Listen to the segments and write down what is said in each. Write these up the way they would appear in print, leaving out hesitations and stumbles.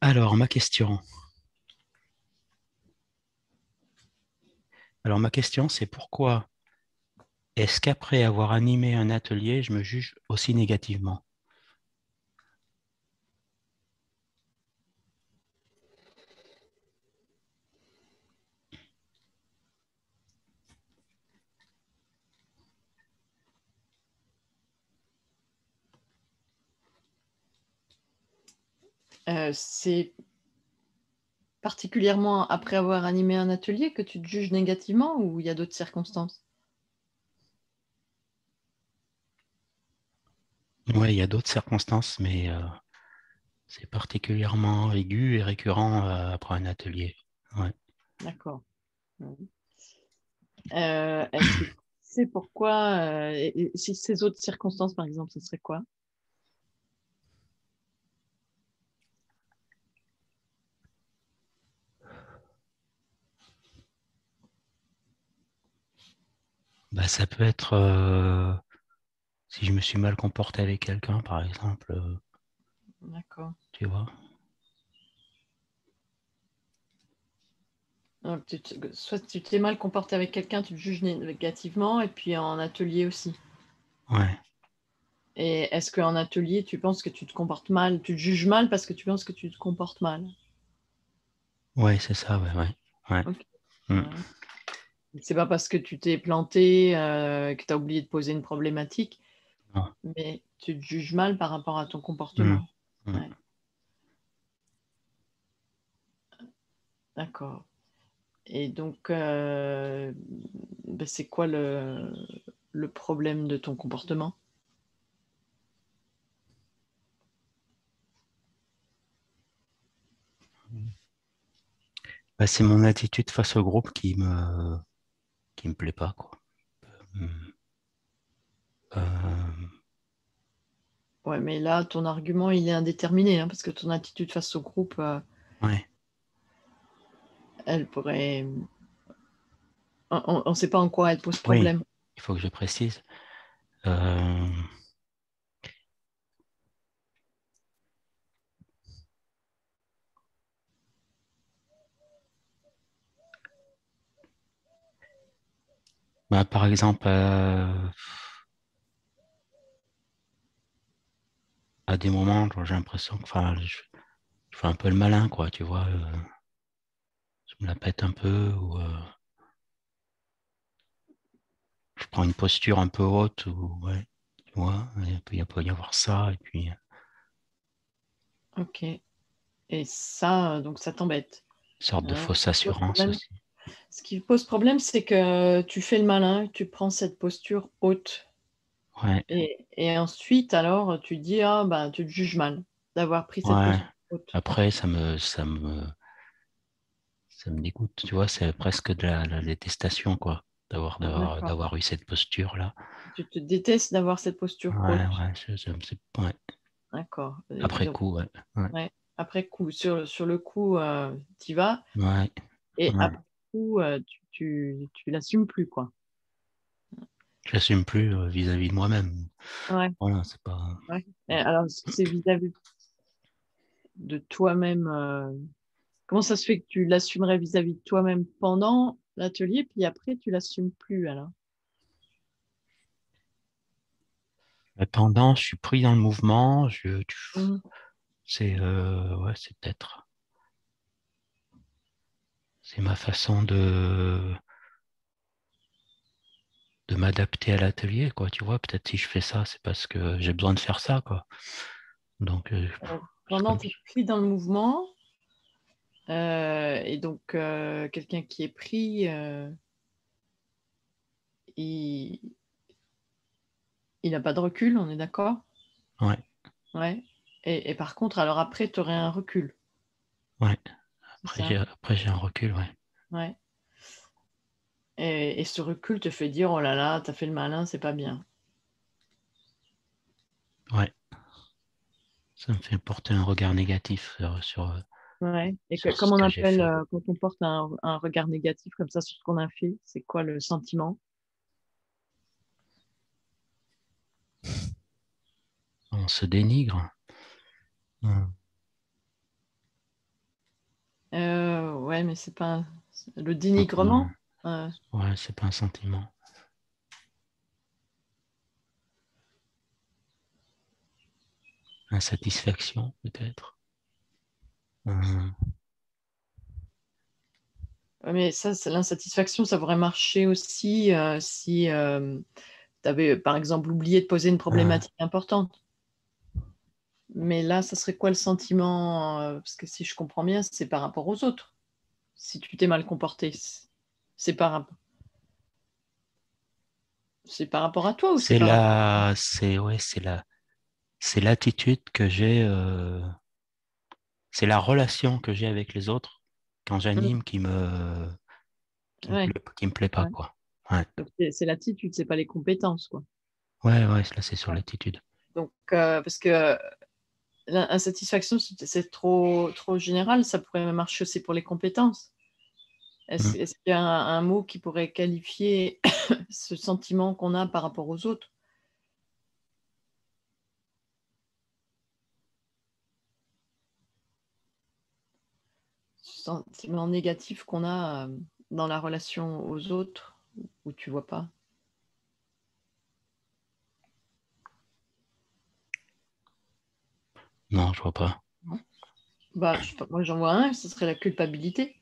Alors, ma question. Alors, ma question, c'est pourquoi est-ce qu'après avoir animé un atelier, je me juge aussi négativement? C'est particulièrement après avoir animé un atelier que tu te juges négativement ou il y a d'autres circonstances? Oui, il y a d'autres circonstances, mais c'est particulièrement aigu et récurrent après un atelier. Ouais. D'accord. Mhm. Est-ce que tu sais pourquoi, et si ces autres circonstances, par exemple, ce serait quoi? Bah, ça peut être si je me suis mal comporté avec quelqu'un, par exemple, D'accord. tu vois. Donc, soit tu t'es mal comporté avec quelqu'un, tu te juges négativement, et puis en atelier aussi. Ouais, Et est-ce qu'en atelier, tu penses que tu te comportes mal, tu te juges mal parce que tu penses que tu te comportes mal? ouais, c'est ça, ouais, ouais. Ouais. Ok. Mm. Ouais. C'est pas parce que tu t'es planté, que tu as oublié de poser une problématique, Non. mais tu te juges mal par rapport à ton Mm. comportement. Mm. Ouais, d'accord. Et donc, c'est quoi le problème de ton comportement? Bah, c'est mon attitude face au groupe qui me plaît pas, quoi. Mm. Euh, Ouais, mais là, ton argument, il est indéterminé, hein, parce que ton attitude face au groupe, ouais. elle pourrait... On ne sait pas en quoi elle pose Oui, problème. il faut que je précise. Euh, Bah, par exemple, à des moments, genre, j'ai l'impression que enfin, je fais un peu le malin, quoi, tu vois. Je me la pète un peu ou je prends une posture un peu haute ou ouais, tu vois. Et puis, il peut y avoir ça et puis une Ok. Et ça, donc ça t'embête. sorte de Hein. fausse Ce qui pose assurance problème, aussi. ce qui pose problème, c'est que tu fais le malin, tu prends cette posture haute. Ouais, Et ensuite, alors, tu dis, ah, bah, tu te juges mal d'avoir pris cette ouais. posture haute. Après, ça me dégoûte, tu vois. C'est presque de la détestation, quoi, D'accord. d'avoir eu cette posture-là. Tu te détestes d'avoir cette posture Ouais, haute. ouais, ouais. D'accord. Et Après donc, coup, ouais, ouais, ouais, après coup, sur le coup, tu y vas. ouais, Et ouais. après coup, tu l'assumes plus, quoi. J'assume plus vis-à-vis de moi-même. Ouais, Voilà, c'est pas. ouais. Et alors, est-ce que c'est vis-à-vis de toi-même, comment ça se fait que tu l'assumerais vis-à-vis de toi-même pendant l'atelier, puis après, tu l'assumes plus, alors? Pendant, je suis pris dans le mouvement. Mhm. C'est ouais, c'est peut-être. C'est ma façon de m'adapter à l'atelier, quoi. Tu vois, peut-être si je fais ça, c'est parce que j'ai besoin de faire ça, quoi. Donc, c'est Pendant, comme tu es pris dans le mouvement, et donc quelqu'un qui est pris, il n'a pas de recul, on est d'accord? ouais, Ouais. Et par contre, alors après, tu aurais un recul, ouais. c'est ça? Après, j'ai un recul, ouais. Ouais. Et ce recul te fait dire, oh là là, t'as fait le malin, c'est pas bien. Ouais. Ça me fait porter un regard négatif Ouais. Et sur ce comment on que j'ai appelle fait. quand on porte un regard négatif comme ça sur ce qu'on a fait? C'est quoi le sentiment? On se dénigre. Hmm. Ouais, mais c'est pas le Sentiment. dénigrement. Ouais, c'est pas un sentiment. Insatisfaction, peut-être. Euh, Ouais, mais ça, l'insatisfaction, ça pourrait marcher aussi si tu avais, par exemple, oublié de poser une euh, problématique importante. Mais là, ça serait quoi le sentiment parce que si je comprends bien, c'est par rapport aux autres. Si tu t'es mal comporté, c'est c'est par rapport à toi ou c'est c'est par rapport... ouais, c'est l'attitude que j'ai, c'est la relation que j'ai avec les autres quand Mm. j'anime Ouais, qui me plaît pas, ouais. quoi. Ouais, Donc, c'est l'attitude, c'est pas les compétences, quoi. ouais, là, c'est sur Ouais. l'attitude. Donc, parce que l'insatisfaction, c'est trop général, ça pourrait marcher aussi pour les compétences. Mm. Est-ce qu'il y a un mot qui pourrait qualifier ce sentiment qu'on a par rapport aux autres? Ce sentiment négatif qu'on a dans la relation aux autres, où tu vois pas? Non, je vois pas. Non. Bah, moi, j'en vois un, ce serait la culpabilité.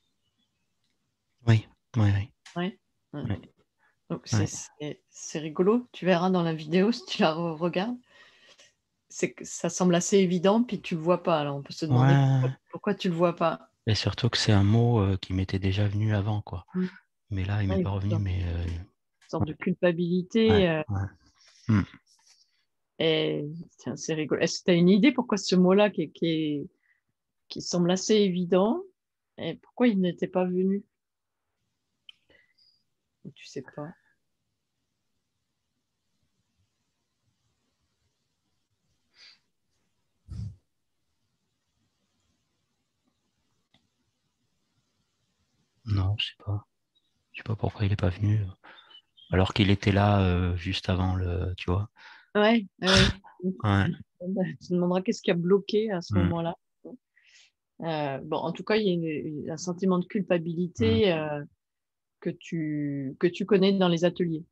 Oui, oui, Ouais. Ouais. oui, Donc, oui, c'est rigolo. Tu verras dans la vidéo si tu la regardes. C'est que ça semble assez évident, puis tu le vois pas. Alors, on peut se oui. demander Ouais. pourquoi tu le vois pas. Et surtout que c'est un mot qui m'était déjà venu avant, quoi. Mm. Mais là, il m'est Ouais, pas revenu, une mais sorte de ouais, culpabilité. ouais. Mm. Et tiens, c'est rigolo. Est-ce que tu as une idée pourquoi ce mot-là qui semble assez évident, et pourquoi il n'était pas venu? Ou tu sais pas. Non, je sais pas. Je sais pas pourquoi il est pas venu. Alors qu'il était là juste avant tu vois. Ouais, ouais, ouais. Ouais. Tu te demanderas qu'est-ce qui a bloqué à ce Mm, moment-là. Bon, en tout cas, il y a un sentiment de mm. culpabilité que tu connais dans les ateliers.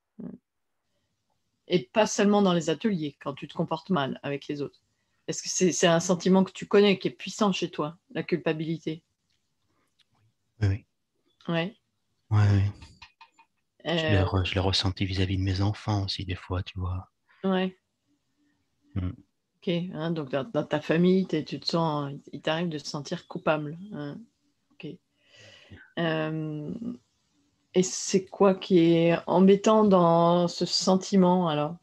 Et pas seulement dans les ateliers, quand tu te comportes mal avec les autres. Est-ce que c'est un sentiment que tu connais, qui est puissant chez toi, la culpabilité? Oui, oui. Ouais. Ouais, oui. Euh, Je l'ai ressenti vis-à-vis de mes enfants aussi, des fois, tu vois. ouais. Mm. Ok. Hein, donc, dans ta famille, tu te sens, il t'arrive de te sentir coupable. Hein. Ok. Euh, et c'est quoi qui est embêtant dans ce sentiment, alors?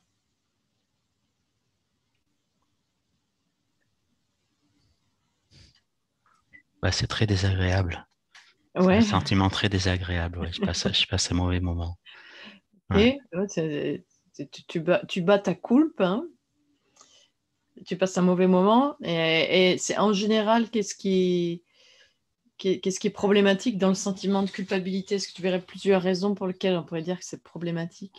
Bah, c'est très désagréable. C'est un Ouais. sentiment très désagréable. Ouais. Je passe un mauvais moment. Ok. Ouais. Ouais, tu bats ta coulpe, hein. Tu passes un mauvais moment. Et c'est en général, qu'est-ce qui est problématique dans le sentiment de culpabilité? Est-ce que tu verrais plusieurs raisons pour lesquelles on pourrait dire que c'est problématique?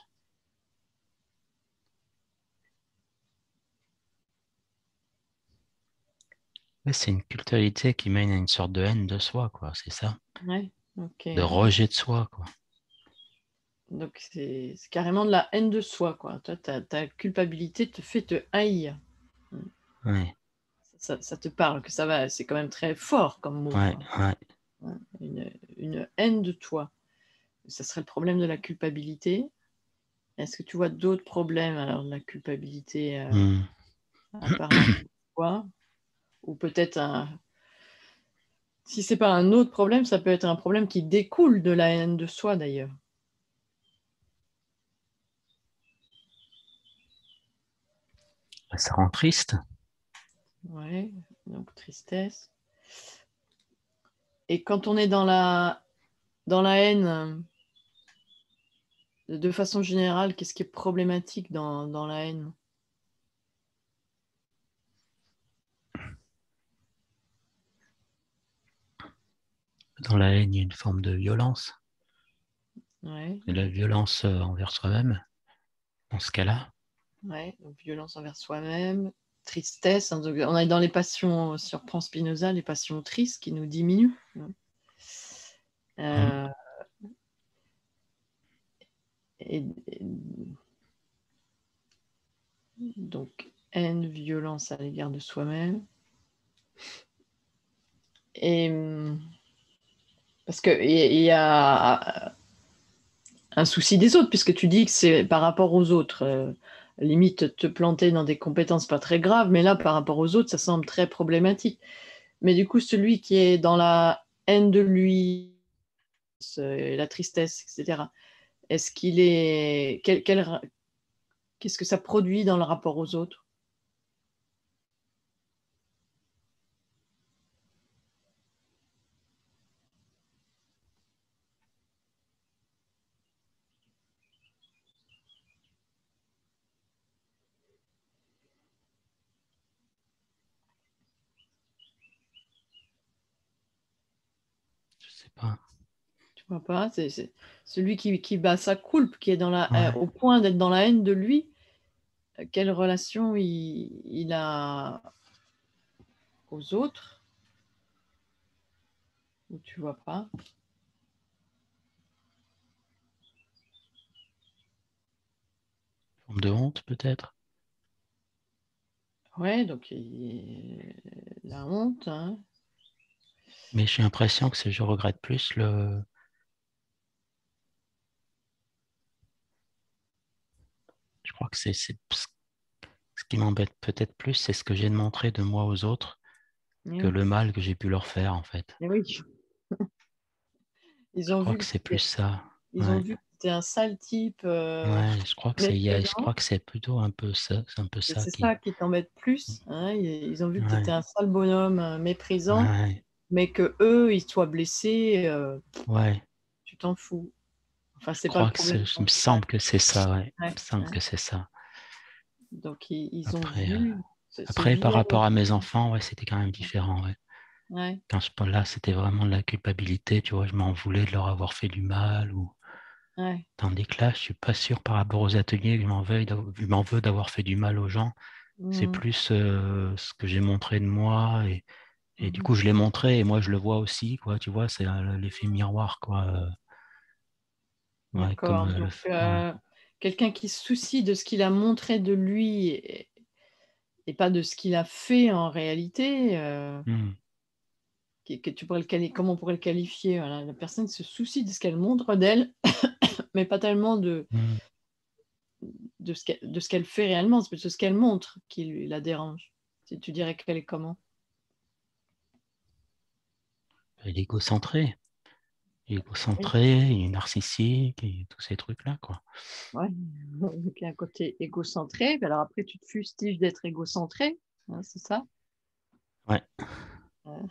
Ouais, c'est une culpabilité qui mène à une sorte de haine de soi, quoi. C'est ça. Ouais, ok. De rejet de soi, quoi. Donc, c'est carrément de la haine de soi, quoi. Toi, ta culpabilité te fait te haïr. Ouais, Ça te parle, que ça va, c'est quand même très fort comme mot, ouais, quoi. ouais. Hein, une haine de toi. Ça serait le problème de la culpabilité. Est-ce que tu vois d'autres problèmes alors de la culpabilité Mm. à part la haine de toi? Ou peut-être si c'est pas un autre problème, ça peut être un problème qui découle de la haine de soi d'ailleurs. Ça rend triste. Ouais, donc tristesse. Et quand on est dans la haine, de façon générale, qu'est-ce qui est problématique dans la haine? Dans la haine, il y a une forme de violence. Ouais, Et la violence envers soi-même, dans ce cas-là. ouais, donc violence envers soi-même. tristesse. Hein, donc on est dans les passions, si on reprend Spinoza, les passions tristes qui nous diminuent. Euh, et donc, haine, violence à l'égard de soi-même. Et parce qu'il y a un souci des autres, puisque tu dis que c'est par rapport aux autres. Limite, te planter dans des compétences pas très graves, mais là, par rapport aux autres, ça semble très problématique. Mais du coup, celui qui est dans la haine de lui, la tristesse, etc., est-ce qu'il est... Qu'est-ce que ça produit dans le rapport aux autres? Je sais pas. Tu vois pas? C'est celui qui bat sa coulpe, qui est Ouais. au point d'être dans la haine de lui. Quelle relation il a aux autres? Ou tu vois pas? Forme de honte, peut-être. Ouais, donc la honte, hein. Mais j'ai l'impression que je regrette plus le. Je crois que ce qui m'embête peut-être plus, c'est ce que j'ai de montrer de moi aux autres Eh que oui. le mal que j'ai pu leur faire, en fait. Eh oui. Ils Je ont crois vu que que c'est plus ça. ils ont Ouais. vu que c'était un sale type Ouais, je crois que je méprisant. crois que c'est plutôt un peu ça. C'est un peu Et ça c'est qui. ça qui t'embête plus, hein. Ils ont vu que tu étais Ouais. un sale bonhomme méprisant, Ouais. mais que eux, ils soient blessés, Ouais. tu t'en fous. Enfin, Je c'est pas le crois que problème il me principal. semble que c'est ça, ouais. Il Ouais, me semble ouais. que c'est ça. Donc, ils ont Après, vu ce après, par vilain. rapport à mes enfants, ouais, c'était quand même différent, ouais. Ouais, Quand je parle là, c'était vraiment de la culpabilité, tu vois, je m'en voulais de leur avoir fait du mal ou. ouais. Tandis que là, je suis pas sûr par rapport aux ateliers que je m'en veux d'avoir fait du mal aux gens. C'est Mhm, plus ce que j'ai montré de moi et du mhm. coup, je l'ai montré et moi, je le vois aussi, quoi. Tu vois, c'est l'effet miroir, quoi. Ouais, comme D'accord. Donc, ouais. quelqu'un qui se soucie de ce qu'il a montré de lui et pas de ce qu'il a fait en réalité, Hmm, que tu pourrais comment on pourrait le qualifier? Voilà, la personne se soucie de ce qu'elle montre d'elle, mais pas tellement hmm. de ce qu'elle fait réellement, c'est plutôt ce qu'elle montre qui la dérange. Tu dirais qu'elle est comment? L'égocentré. Oui. Égocentré, il est narcissique et tous ces trucs-là, quoi. Ouais. Donc, il y a un côté égocentré. Puis alors après, tu te fustiges d'être égocentré, hein, c'est ça? Ouais. Euh,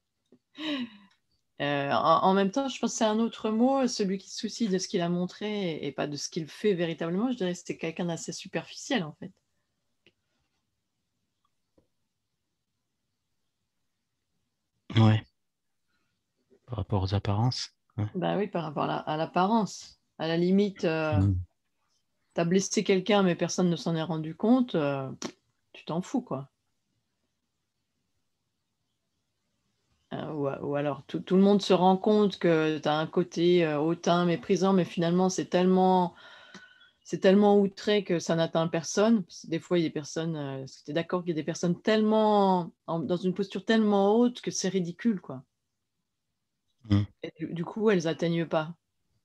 en même temps, je pense que c'est un autre mot, celui qui se soucie de ce qu'il a montré et pas de ce qu'il fait véritablement. Je dirais que c'est quelqu'un d'assez superficiel, en fait. Ouais. Par rapport aux apparences. Ouais. Bah oui, par rapport à l'apparence. À la limite, Hmm. tu as blessé quelqu'un, mais personne ne s'en est rendu compte, tu t'en fous, quoi. Ou alors tout le monde se rend compte que tu as un côté hautain, méprisant, mais finalement c'est tellement outré que ça n'atteint personne. Parce que des fois, il y a des personnes, est-ce que tu es d'accord qu'il y a des personnes dans une posture tellement haute que c'est ridicule, quoi. Hmm. Et du coup, elles atteignent pas.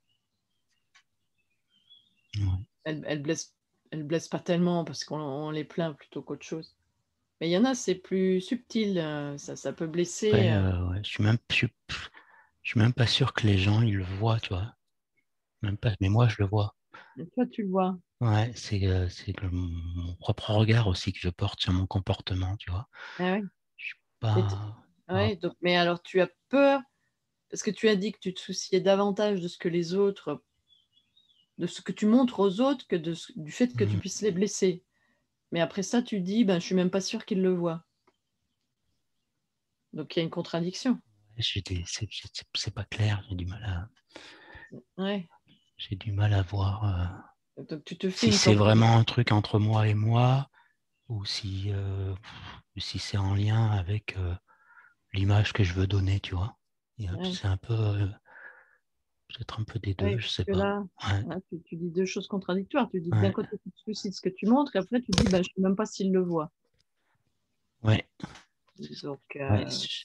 Ouais. Elles blessent pas tellement parce qu'on les plaint plutôt qu'autre chose. Mais il y en a, c'est plus subtil, ça peut blesser. Après, ouais, je suis même pas sûr que les gens, ils le voient, tu vois. Même pas, mais moi, je le vois. Toi, tu le vois. Ouais, c'est mon propre regard aussi que je porte sur mon comportement, tu vois. Ah ouais. Je suis Et pas. ouais, donc, mais alors, tu as peur, parce que tu as dit que tu te souciais davantage de ce que les autres, de ce que tu montres aux autres que du fait que tu Hmm. puisses les blesser. Mais après ça, tu dis, ben, je suis même pas sûre qu'ils le voient. Donc, il y a une contradiction. C'est pas clair, Ouais. j'ai du mal à voir Donc, tu te fais si une c'est sorte vraiment un truc entre moi et moi ou si c'est en lien avec l'image que je veux donner, tu vois. Ouais. C'est un peu, peut-être un peu des deux, Ouais, je parce sais que pas. là, Ouais, hein, tu dis deux choses contradictoires. Tu dis d'un ouais, côté, tu te soucies de ce que tu montres, et après, tu dis, ben, je ne sais même pas s'il le voit. ouais, Donc, ouais.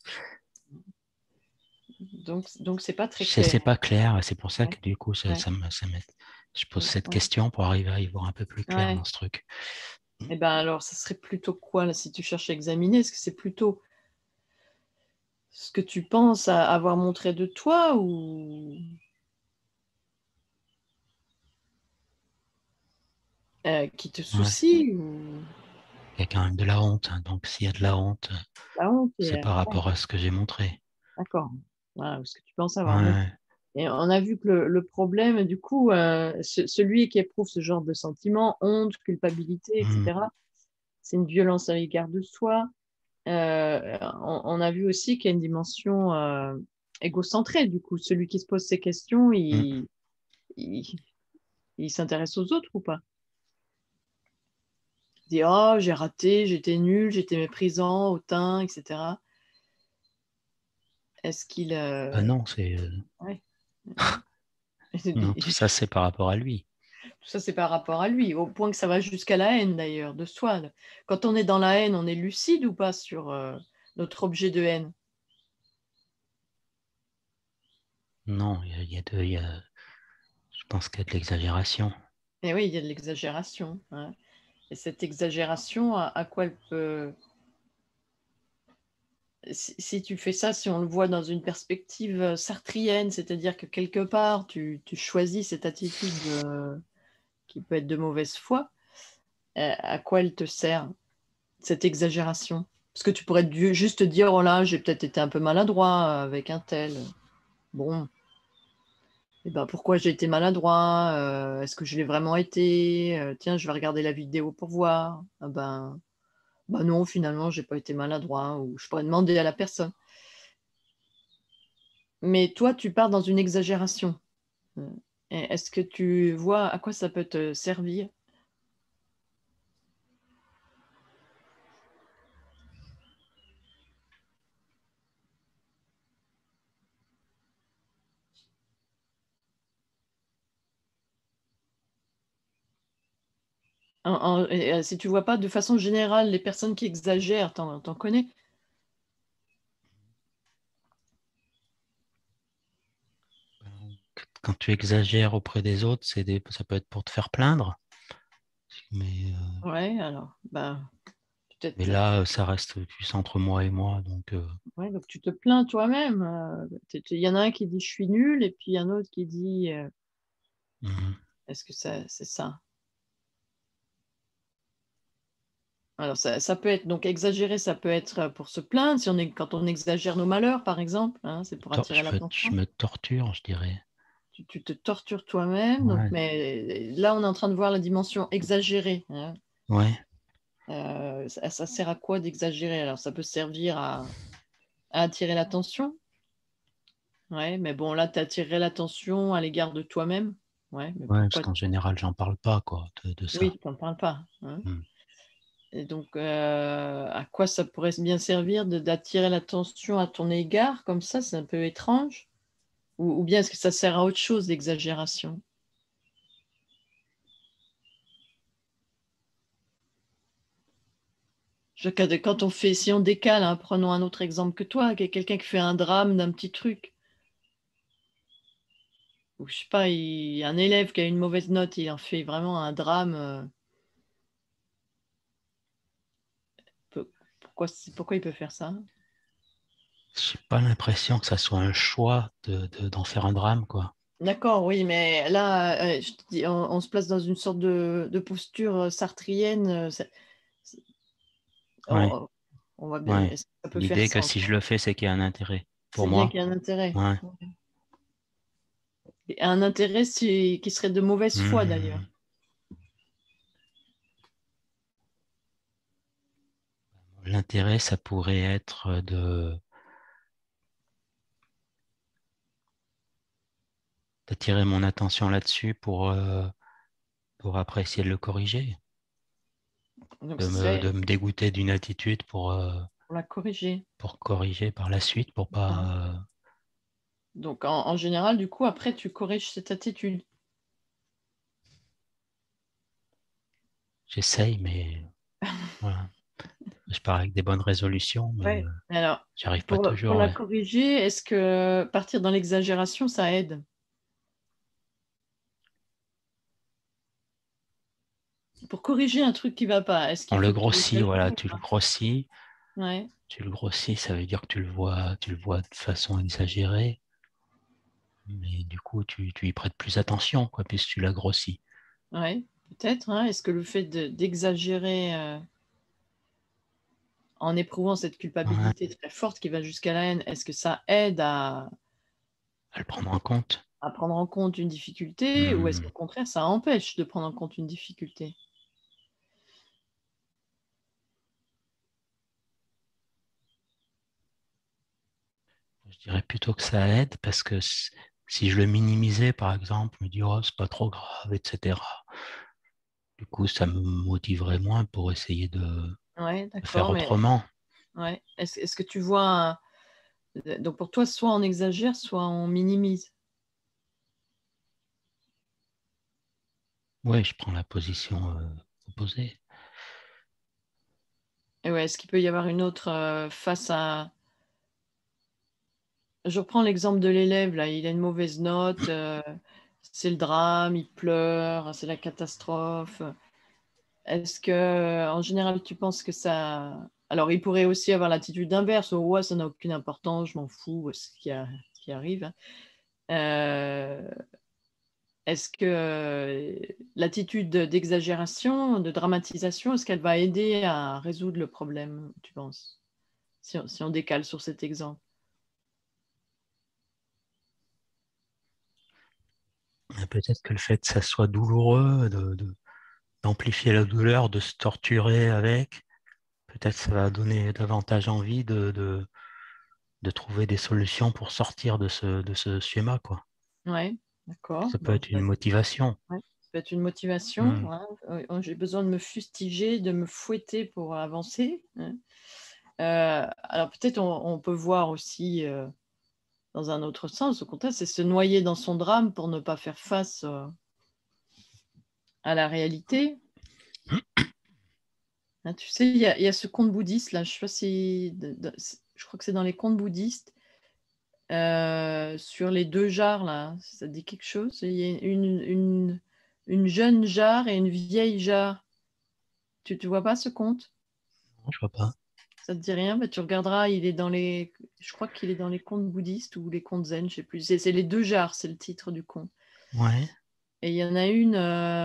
c'est pas très C'est clair. pas clair, c'est pour ça Ouais, que du coup, ouais, je pose cette ouais. question pour arriver à y voir un peu plus clair Ouais. dans ce truc. Et ben alors, ça serait plutôt quoi, là, si tu cherches à examiner? Est-ce que c'est plutôt ce que tu penses avoir montré de toi ou qui te Ouais. soucie ou Il y a quand même de la honte, hein. Donc s'il y a de la honte, la honte c'est par ouais, rapport à ce que j'ai montré. d'accord. Voilà, ce que tu penses avoir montré. Ouais. Et on a vu que le problème, du coup, celui qui éprouve ce genre de sentiments, honte, culpabilité, Mm, etc., c'est une violence à l'égard de soi. On a vu aussi qu'il y a une dimension égocentrée, du coup. Celui qui se pose ces questions, mm. il, il s'intéresse aux autres ou pas? Il dit, oh, j'ai raté, j'étais nul, j'étais méprisant, hautain, etc. Est-ce qu'il... Ah non, c'est ouais. non, tout ça c'est par rapport à lui. Tout ça, c'est par rapport à lui, au point que ça va jusqu'à la haine d'ailleurs, de soi. Quand on est dans la haine, on est lucide ou pas sur notre objet de haine? Non, je pense qu'il y a de l'exagération. Et oui, il y a de l'exagération, hein. Et cette exagération, à quoi elle peut... Si tu fais ça, si on le voit dans une perspective sartrienne, c'est-à-dire que quelque part, tu choisis cette attitude qui peut être de mauvaise foi, à quoi elle te sert, cette exagération? Parce que tu pourrais juste dire, oh là, j'ai peut-être été un peu maladroit avec un tel. Bon, et ben pourquoi j'ai été maladroit? Est-ce que je l'ai vraiment été? Tiens, je vais regarder la vidéo pour voir. Ah ben, bah non, finalement, j'ai pas été maladroit, ou je pourrais demander à la personne. Mais toi, tu pars dans une exagération. Heu, et est-ce que tu vois à quoi ça peut te servir? Si tu vois pas de façon générale les personnes qui exagèrent, tu connais? Quand tu exagères auprès des autres, ça peut être pour te faire plaindre, mais, Ouais, alors, bah, mais peut-être, là, ça reste plus entre moi et moi, donc ouais, donc tu te plains toi-même, il y en a un qui dit: «Je suis nul» et puis un autre qui dit, mhm. «Est-ce que ça c'est ça?» Alors ça peut être donc exagérer, ça peut être, pour se plaindre, si on est quand on exagère nos malheurs, par exemple, hein, c'est pour attirer Je l'attention. me torture, je dirais. Tu te tortures toi-même, donc Ouais, mais là, on est en train de voir la dimension exagérée, hein. ouais. Ça sert à quoi d'exagérer? Alors ça peut servir à attirer l'attention, ouais, mais bon là, tu attirerais l'attention à l'égard de toi-même. Ouais, mais Ouais, parce pourquoi? qu'en général, j'en parle pas, quoi, de ça. Oui, tu en parles pas, hein, Mm. et donc à quoi ça pourrait bien servir de d'attirer l'attention à ton égard comme ça? C'est un peu étrange. Ou bien est-ce que ça sert à autre chose, l'exagération? Je veux dire, quand on fait si on décale, hein, prenons un autre exemple que toi, quelqu'un qui fait un drame d'un petit truc, ou je sais pas, un élève qui a une mauvaise note, il en fait vraiment un drame, pourquoi il peut faire ça? J'ai pas l'impression que ça soit un choix d'en faire un drame, quoi. D'accord, oui, mais là, je te dis, on se place dans une sorte de posture, sartrienne, Ouais, on va bien ouais. est-ce que ça peut faire L'idée que sens? si je le fais, c'est qu'il y a un intérêt. Pour C'est bien moi, qu'il y a un intérêt. ouais. Et un intérêt qui serait de mauvaise foi d'ailleurs. Hmm. L'intérêt, ça pourrait être d'attirer mon attention là-dessus pour après essayer de le corriger. Donc, de ce serait me dégoûter d'une attitude pour la corriger. pour corriger par la suite, pour Hein. pas. Donc, en général, du coup, après, tu corriges cette attitude. J'essaye, mais voilà. Je pars avec des bonnes résolutions, mais Ouais. Alors, j'y arrive pas pour toujours. la Ouais. corriger, est-ce que partir dans l'exagération, ça aide? Pour corriger un truc qui va pas, est-ce On qu'il le faut que tu grossit, exagères voilà, ou tu le pas? grossis. Ouais, Tu le grossis, ça veut dire que tu le vois de façon exagérée, mais du coup, tu y prêtes plus attention, quoi, puisque tu l'as grossi. ouais, peut-être. Hein. Est-ce que le fait d'exagérer en éprouvant cette Ouais, culpabilité très forte qui va jusqu'à la haine, est-ce que ça aide à le prendre en compte. à prendre en compte une difficulté ou est-ce Hmm. qu'au contraire, ça empêche de prendre en compte une difficulté? Je dirais plutôt que ça aide parce que si je le minimisais, par exemple, me dire, oh, c'est pas trop grave, etc. Du coup, ça me motiverait moins pour essayer Ouais, de faire d'accord, mais autrement. ouais. Est-ce que tu vois donc pour toi, soit on exagère, soit on minimise. Oui, je prends la position opposée. Et ouais, est-ce qu'il peut y avoir une autre face à. Je reprends l'exemple de l'élève, là, il a une mauvaise note, c'est le drame, il pleure, c'est la catastrophe. Est-ce que, en général, tu penses que ça. Alors, il pourrait aussi avoir l'attitude inverse, oh, ouais, ça n'a aucune importance, je m'en fous, ce qui arrive. Hein. Euh, Est-ce que l'attitude d'exagération, de dramatisation, est-ce qu'elle va aider à résoudre le problème, tu penses, si on décale sur cet exemple? Et peut-être que le fait que ça soit douloureux, d'amplifier la douleur, de se torturer avec, peut-être ça va donner davantage envie de trouver des solutions pour sortir de ce schéma, quoi. Ouais, d'accord. Ça peut Bon, être une motivation. ouais, ça peut être une motivation. Hmm. Hein. J'ai besoin de me fustiger, de me fouetter pour avancer. Hein. Alors peut-être on peut voir aussi dans un autre sens, au contraire, c'est se noyer dans son drame pour ne pas faire face à la réalité. Hein, tu sais, il y a ce conte bouddhiste, là, je sais pas si, je crois que c'est dans les contes bouddhistes, sur les deux jarres, là, ça te dit quelque chose? Il y a une jeune jarre et une vieille jarre. Tu ne vois pas ce conte? Non, je vois pas. Ça te dit rien? Bah, tu regarderas, il est dans les. Je crois qu'il est dans les contes bouddhistes ou les contes zen, je sais plus. C'est les deux jarres, c'est le titre du conte. Ouais. Et il y en a une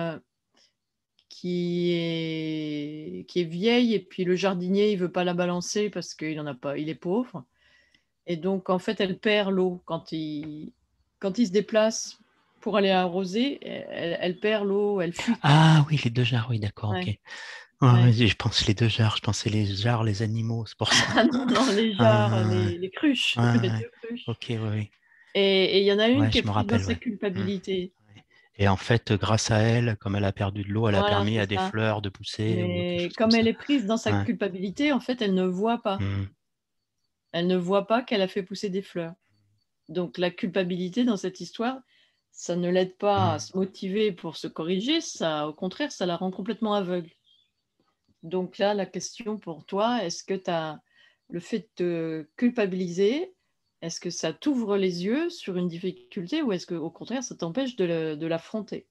qui est vieille, et puis le jardinier, il veut pas la balancer parce qu'il en a pas, il est pauvre. Et donc, en fait, elle perd l'eau quand il se déplace pour aller arroser, elle perd l'eau, elle fuit. Ah oui, les deux jarres, oui, d'accord, ok. Ouais, Ouais, ouais, ouais. je pense les deux jarres, je pensais les jarres, les animaux, c'est pour ça. Ah non, non, les jarres, Ah, les cruches, ouais, ouais, les ouais. deux cruches. Ok, oui, oui. Et il y en a une Ouais, qui est je me prise dans rappelle, sa ouais. Hmm. culpabilité. Ouais. Et en fait, grâce à elle, comme elle a perdu de l'eau, elle a Voilà, permis c'est à des ça. fleurs de pousser ou quelque Mais chose comme comme elle ça. est prise dans sa Ouais. culpabilité, en fait, elle ne voit pas. Hmm. Elle ne voit pas qu'elle a fait pousser des fleurs. Donc la culpabilité dans cette histoire, ça ne l'aide pas à Hmm. se motiver pour se corriger, ça, au contraire, ça la rend complètement aveugle. Donc là, la question pour toi, est-ce que tu as le fait de te culpabiliser, est-ce que ça t'ouvre les yeux sur une difficulté ou est-ce qu'au contraire, ça t'empêche de l'affronter?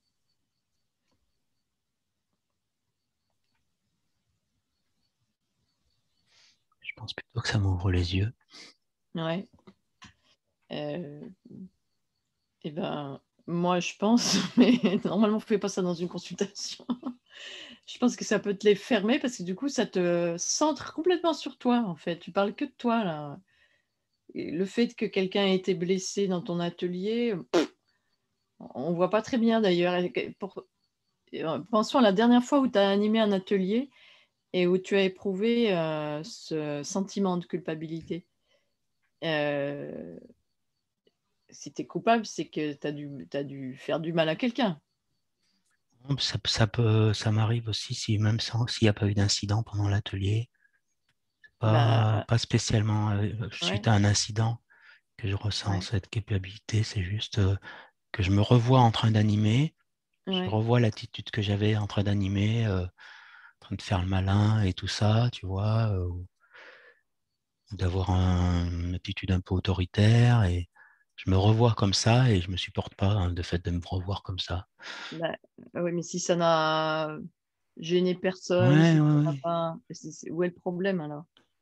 Je pense plutôt que ça m'ouvre les yeux. Ouais. Euh, Eh ben, moi, je pense, mais normalement, on ne fait pas ça dans une consultation. Je pense que ça peut te les fermer parce que du coup, ça te centre complètement sur toi, en fait. Tu parles que de toi, là. Et le fait que quelqu'un ait été blessé dans ton atelier, on ne voit pas très bien d'ailleurs. Pensons à la dernière fois où tu as animé un atelier et où tu as éprouvé ce sentiment de culpabilité. Euh, Si tu es coupable, c'est que tu as dû faire du mal à quelqu'un. Ça m'arrive aussi si même s'il n'y a pas eu d'incident pendant l'atelier, Bah, pas spécialement ouais, suite à un incident que je ressens ouais, cette culpabilité, c'est juste que je me revois en train d'animer, je ouais. revois l'attitude que j'avais en train d'animer, en train de faire le malin et tout ça, tu vois, ou d'avoir une attitude un peu autoritaire et je me revois comme ça et je me supporte pas hein, de fait de me revoir comme ça. Bah, oui, mais si ça n'a gêné personne, Ouais, si ça ouais, n'a ouais. pas, où est le problème alors?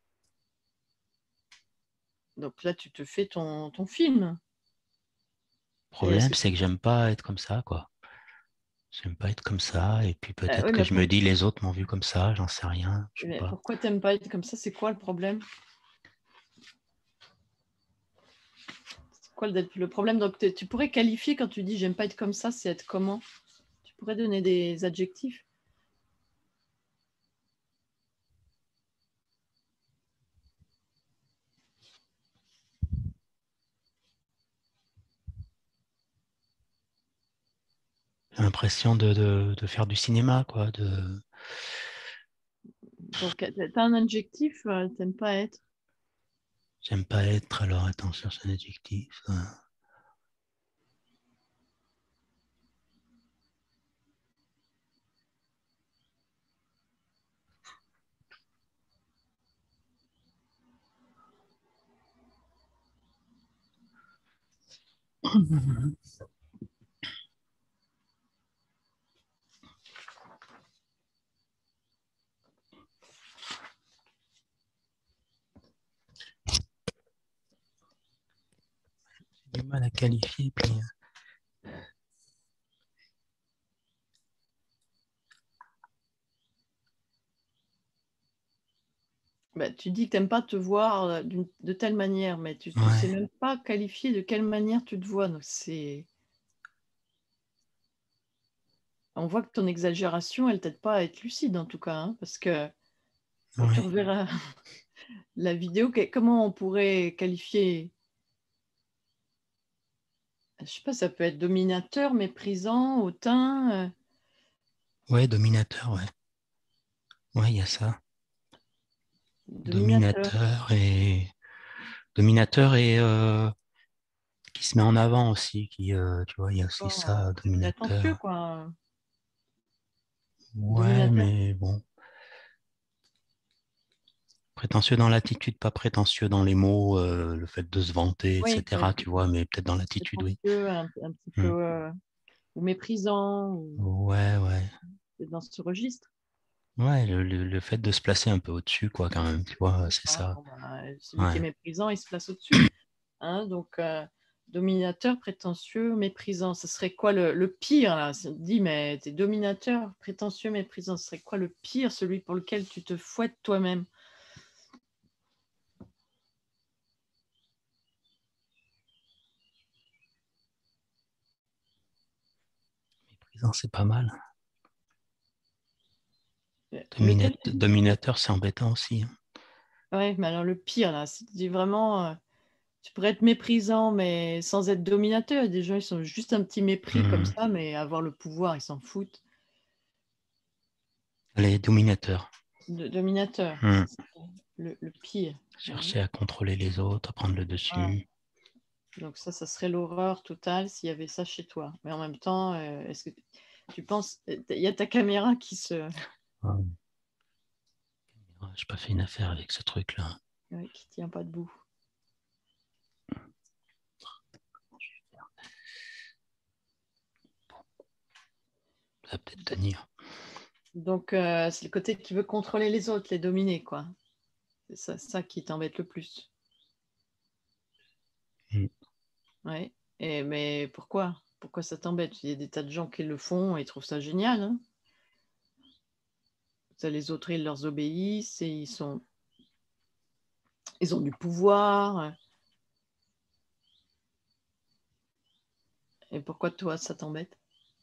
Donc là, tu te fais ton film. Le Et est-ce problème, que c'est que j'aime pas être comme ça, quoi. J'aime pas être comme ça, et puis peut-être oui, que je me dis les autres m'ont vu comme ça, j'en sais rien, je sais mais pas. pourquoi t'aimes pas être comme ça? C'est quoi le problème? C'est quoi le problème? Donc tu pourrais qualifier quand tu dis j'aime pas être comme ça, c'est être comment? Tu pourrais donner des adjectifs? J'ai l'impression de faire du cinéma, quoi. Donc t'as un adjectif, t'aimes pas être. J'aime pas être, alors attends, je cherche un adjectif. J'ai du mal à qualifier, puis Bah, tu dis que t'aimes pas te voir de telle manière, mais tu sais ouais, même pas qualifier de quelle manière tu te vois. Donc on voit que ton exagération, elle t'aide pas à être lucide en tout cas, hein, parce que quand tu ouais. reverras la vidéo, comment on pourrait qualifier? Je sais pas, ça peut être dominateur, méprisant, hautain, Ouais, dominateur, ouais. Ouais, il y a ça. dominateur. Dominateur et qui se met en avant aussi, tu vois, il y a aussi Oh, ça, c'est prétentieux, dominateur. quoi. Ouais, Dominateur. mais bon. Prétentieux dans l'attitude, pas prétentieux dans les mots, le fait de se vanter, Oui, oui, etc. Tu vois, mais peut-être dans l'attitude, oui. prétentieux, un petit Hmm. peu, ou méprisant, ou Ouais, ouais. c'est dans ce registre. Ouais, le fait de se placer un peu au-dessus, quoi, quand même, tu vois, c'est D'accord. ça. Bon, bah, celui qui est Ouais. méprisant, il se place au-dessus. Hein, donc, dominateur, prétentieux, méprisant. Ce serait quoi le pire, là? Si on te dit, mais t'es dominateur, prétentieux, méprisant. Ce serait quoi le pire, celui pour lequel tu te fouettes toi-même? Méprisant, c'est pas mal. Lequel tu dis? Dominateur, c'est embêtant aussi, hein. Ouais, mais alors le pire, là, si tu dis vraiment, tu pourrais être méprisant, mais sans être dominateur. Des gens, ils sont juste un petit mépris comme Hmm. ça, mais avoir le pouvoir, ils s'en foutent. Allez, dominateur. Dominateur, Hmm. ça serait le pire. Ouais. Chercher à contrôler les autres, à prendre le Voilà. dessus. Donc ça serait l'horreur totale s'il y avait ça chez toi. Mais en même temps, est-ce que tu penses, il y a ta caméra Ouais. J'ai pas fait une affaire avec ce truc-là. ouais, qui tient pas debout. Ça va peut-être tenir. Donc c'est le côté qui veut contrôler les autres, les dominer, quoi. C'est ça qui t'embête le plus. Hmm. Ouais. Mais pourquoi? Pourquoi ça t'embête? Il y a des tas de gens qui le font et ils trouvent ça génial, hein. Ça, les autres, ils leur obéissent et ils ont du pouvoir. Et pourquoi toi, ça t'embête?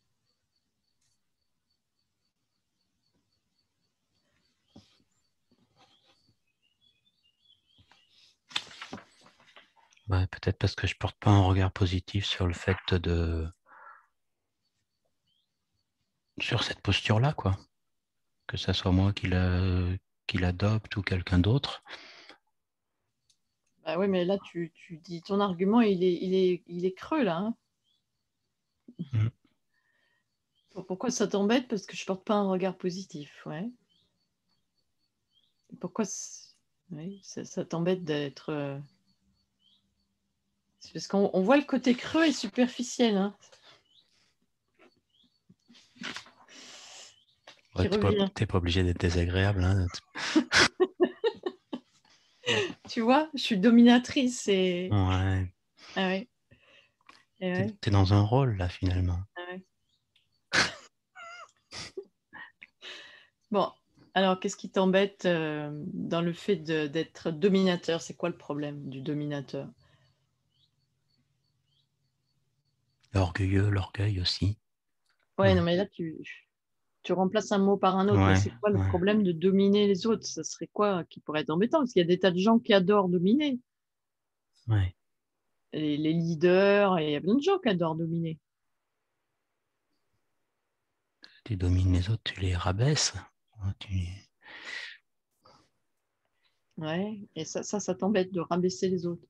Ouais, peut-être parce que je porte pas un regard positif sur le fait sur cette posture-là, quoi. Que ça soit moi qui l'adopte ou quelqu'un d'autre. Bah oui, mais là, tu dis ton argument, il est creux là. Hein. Mm. Pourquoi ça t'embête? Parce que je porte pas un regard positif, ouais. Pourquoi oui, ça t'embête d'être. C'est parce qu'on voit le côté creux et superficiel hein, Ouais, qui revient. t'es pas obligé d'être désagréable. Hein. Tu vois, je suis dominatrice et. Ouais. Ah ouais, et ouais, T'es dans un rôle, là, finalement. ah ouais. Bon, alors qu'est-ce qui t'embête dans le fait d'être dominateur? C'est quoi le problème du dominateur? L'orgueil aussi. Ouais, Ouais, non, mais là, tu remplaces un mot par un autre, mais ouais, c'est quoi le ouais. problème de dominer les autres? Ça serait quoi qui pourrait être embêtant? Parce qu'il y a des tas de gens qui adorent dominer. Ouais. Les leaders, et il y a plein de gens qui adorent dominer. Tu domines les autres, tu les rabaisses. Tu... Ouais, et ça t'embête de rabaisser les autres.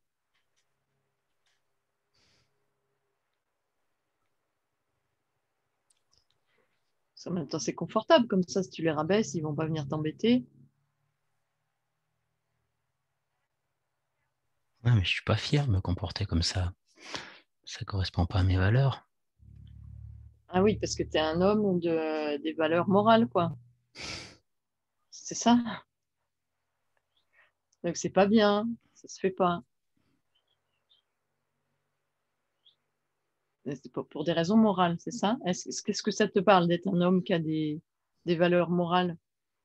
En même temps, c'est confortable comme ça. Si tu les rabaisses, ils vont pas venir t'embêter. Ouais, mais je suis pas fier de me comporter comme ça. Ça correspond pas à mes valeurs. Ah oui, parce que tu es un homme des valeurs morales, quoi. C'est ça. Donc c'est pas bien. Ça se fait pas. C'est pour des raisons morales, c'est ça? Qu'est-ce que ça te parle d'être un homme qui a des valeurs morales?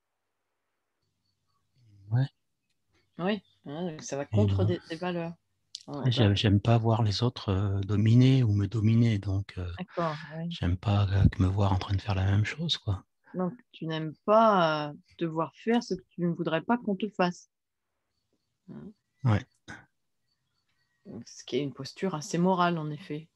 Ouais. Oui, hein, donc ça va Et contre bon, des valeurs. après, Ouais, bah, j'aime pas voir les autres dominer ou me dominer, donc d'accord, ouais. j'aime pas me voir en train de faire la même chose, quoi. Donc tu n'aimes pas devoir faire ce que tu ne voudrais pas qu'on te fasse. Hein. Ouais. Ce qui est une posture assez morale, en effet.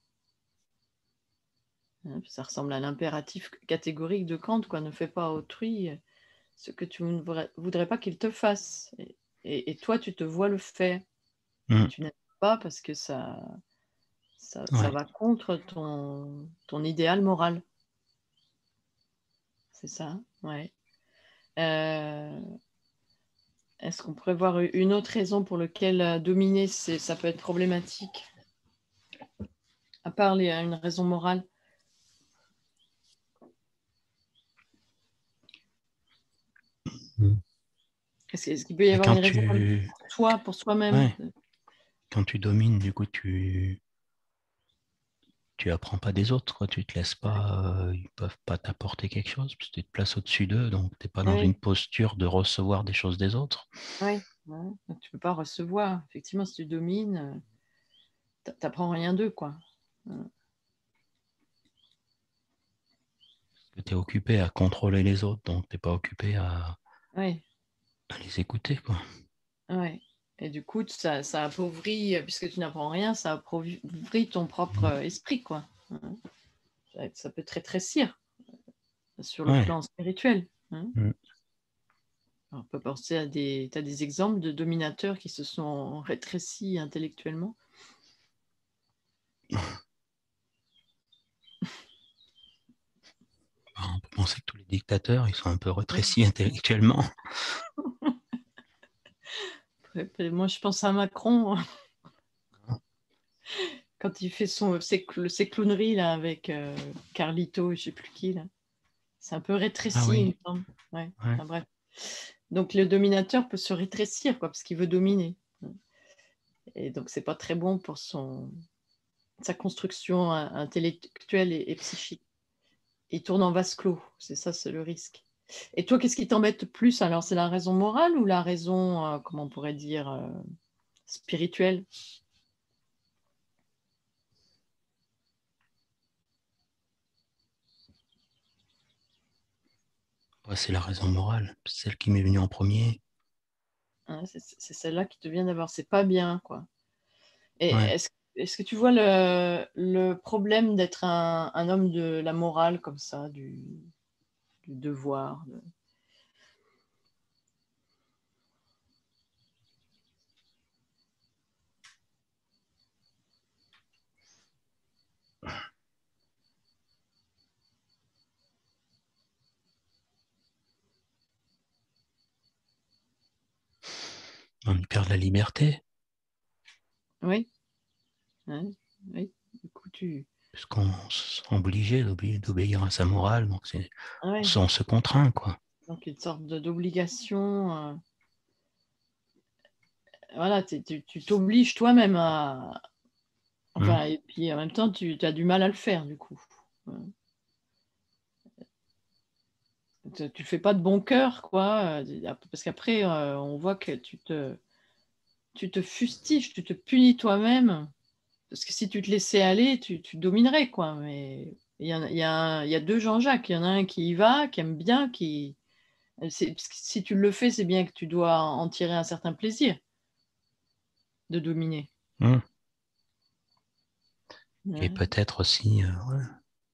Hein, ça ressemble à l'impératif catégorique de Kant, quoi. Ne fais pas à autrui ce que tu ne voudrais pas qu'il te fasse. Et toi, tu te vois le faire. Et Mm. tu n'aimes pas parce que ça Ouais. va contre ton idéal moral. C'est ça, ouais. Euh, Est-ce qu'on pourrait voir une autre raison pour laquelle dominer, ça peut être problématique, à part une raison morale? Mm. Est-ce qu'il peut y Et avoir une raison même pour toi, pour soi-même? ouais, quand tu domines, du coup, tu apprends pas des autres, quoi. Tu te laisses pas, ils peuvent pas t'apporter quelque chose, parce que tu te places au-dessus d'eux, donc t'es pas dans une Oui, posture de recevoir des choses des autres. oui. Ouais. Donc, tu ne peux pas recevoir. Effectivement, si tu domines, tu n'apprends rien d'eux, quoi. Tu es occupé à contrôler les autres, donc t'es pas occupé Oui, à les écouter, quoi. oui. Et du coup, ça appauvrit, puisque tu n'apprends rien, ça appauvrit ton propre Mm. esprit, quoi. Ça peut te rétrécir sur le Ouais. plan spirituel. Hein. Mm. On peut penser à t'as des exemples de dominateurs qui se sont rétrécis intellectuellement. On peut penser que tous les dictateurs, ils sont un peu Oui. rétrécis intellectuellement. Moi, je pense à Macron quand il fait ses clowneries là, avec Carlito et je ne sais plus qui. Là. C'est un peu Ah rétréci, il me oui, semble. Ouais. ouais. Enfin, bref. Donc le dominateur peut se rétrécir quoi, parce qu'il veut dominer. Et donc c'est pas très bon pour sa construction intellectuelle et psychique. Il tourne en vase clos, c'est ça, c'est le risque. Et toi, qu'est-ce qui t'embête plus? Alors, c'est la raison morale ou la raison, comment on pourrait dire, spirituelle? Ouais, c'est la raison morale, c'est celle qui m'est venue en premier. Hein, c'est celle-là qui te vient d'abord. C'est pas bien, quoi. Et Ouais. est-ce que tu vois le problème d'être un homme de la morale comme ça, du devoir. On perd la liberté. Oui, oui, oui. Du coup, Puisqu'on se sent obligé d'obéir à sa morale, donc ouais. on se contraint, quoi. Donc une sorte d'obligation. Voilà, tu t'obliges toi-même à. Enfin, et puis en même temps, tu as du mal à le faire, du coup. Tu ne fais pas de bon cœur, quoi. Parce qu'après, on voit que tu te fustiges, tu te punis toi-même. Parce que si tu te laissais aller, tu dominerais, quoi. Mais il y a deux Jean-Jacques. Il y en a un qui y va, qui aime bien, parce que si tu le fais, c'est bien que tu dois en tirer un certain plaisir de dominer. Mmh. Et Ouais. peut-être aussi, ouais,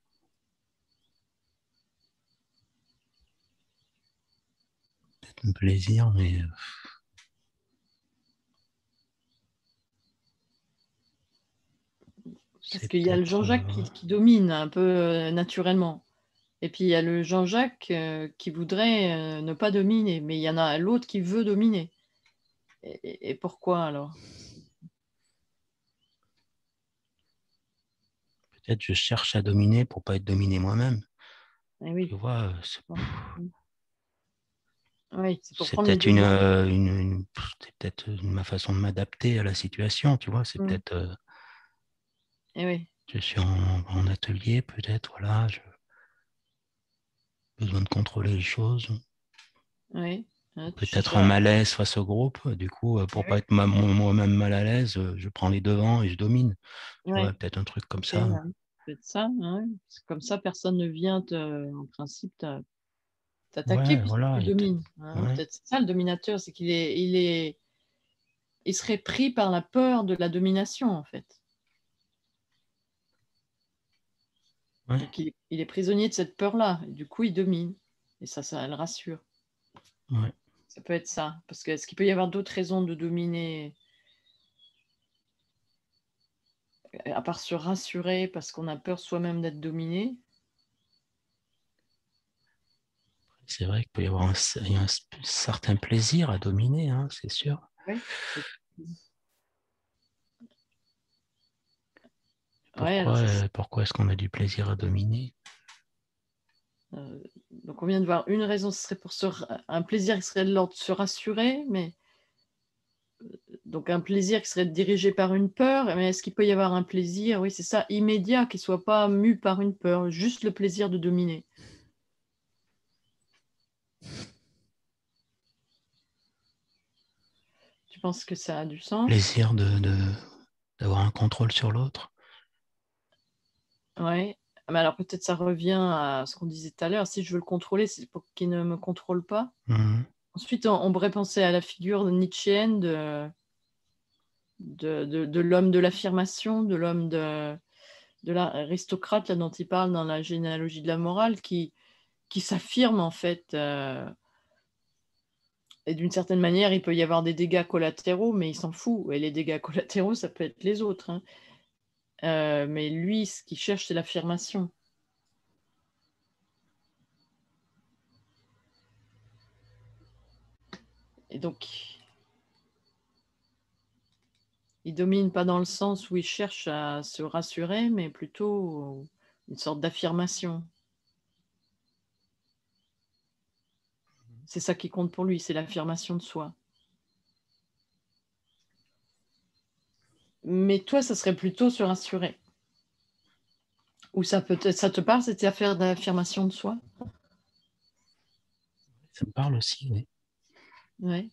peut-être un plaisir, mais Parce c'est qu'il y a le peut-être... Jean-Jacques qui domine un peu naturellement. Et puis il y a le Jean-Jacques qui voudrait ne pas dominer, mais il y en a l'autre qui veut dominer. Et pourquoi alors? peut-être je cherche à dominer pour pas être dominé moi-même. Eh Tu oui. vois, Bon. Oui, c'est pour c'est prendre les peut-être devants. c'est peut-être ma façon de m'adapter à la situation, tu vois. C'est Mm. peut-être, Eh oui, je suis en atelier, peut-être, voilà, j'ai besoin de contrôler les choses. oui. Hein, tu cherches Peut-être un malaise face au groupe. Du coup, Eh pour pas oui. être moi-même mal à l'aise, je prends les devants et je domine. Tu vois, Ouais. peut-être un truc comme Ok, ça. ouais. Peut-être ça. Hein. C'est comme ça, personne ne vient en principe, t'attaquer Ouais, puisque voilà. tu domines. Hein. Ouais, Peut-être c'est ça le dominateur, c'est il serait pris par la peur de la domination en fait. ouais, Donc il est prisonnier de cette peur-là. Et du coup, il domine. Et ça le rassure. ouais. Ça peut être ça. Parce que est-ce qu'il peut y avoir d'autres raisons de dominer, à part se rassurer parce qu'on a peur soi-même d'être dominé? C'est vrai qu'il peut y avoir il y a un certain plaisir à dominer, hein, c'est sûr. Oui. Ouais, alors Pourquoi est-ce qu'on a du plaisir à dominer? euh, donc on vient de voir une raison, ce serait pour un plaisir qui serait de l'ordre de se rassurer, mais donc un plaisir qui serait dirigé par une peur, mais est-ce qu'il peut y avoir un plaisir, oui, c'est ça, immédiat, qui ne soit pas mu par une peur, juste le plaisir de dominer? Tu penses que ça a du sens? Plaisir d'avoir un contrôle sur l'autre. Ouais. Mais alors peut-être ça revient à ce qu'on disait tout à l'heure, si je veux le contrôler, c'est pour qu'il ne me contrôle pas. Mhm. Ensuite, on pourrait penser à la figure nietzschéenne de l'homme de l'affirmation, de l'homme de l'aristocrate là, dont il parle dans la généalogie de la morale, qui s'affirme en fait. Et d'une certaine manière, il peut y avoir des dégâts collatéraux, mais il s'en fout. Et les dégâts collatéraux, ça peut être les autres. Hein. Mais lui, ce qu'il cherche, c'est l'affirmation. Et donc, il domine pas dans le sens où il cherche à se rassurer, mais plutôt une sorte d'affirmation. C'est ça qui compte pour lui, c'est l'affirmation de soi. Mais toi, ça serait plutôt se rassurer. Ou ça te parle, cette affaire d'affirmation de soi? Ça me parle aussi, oui. Ouais.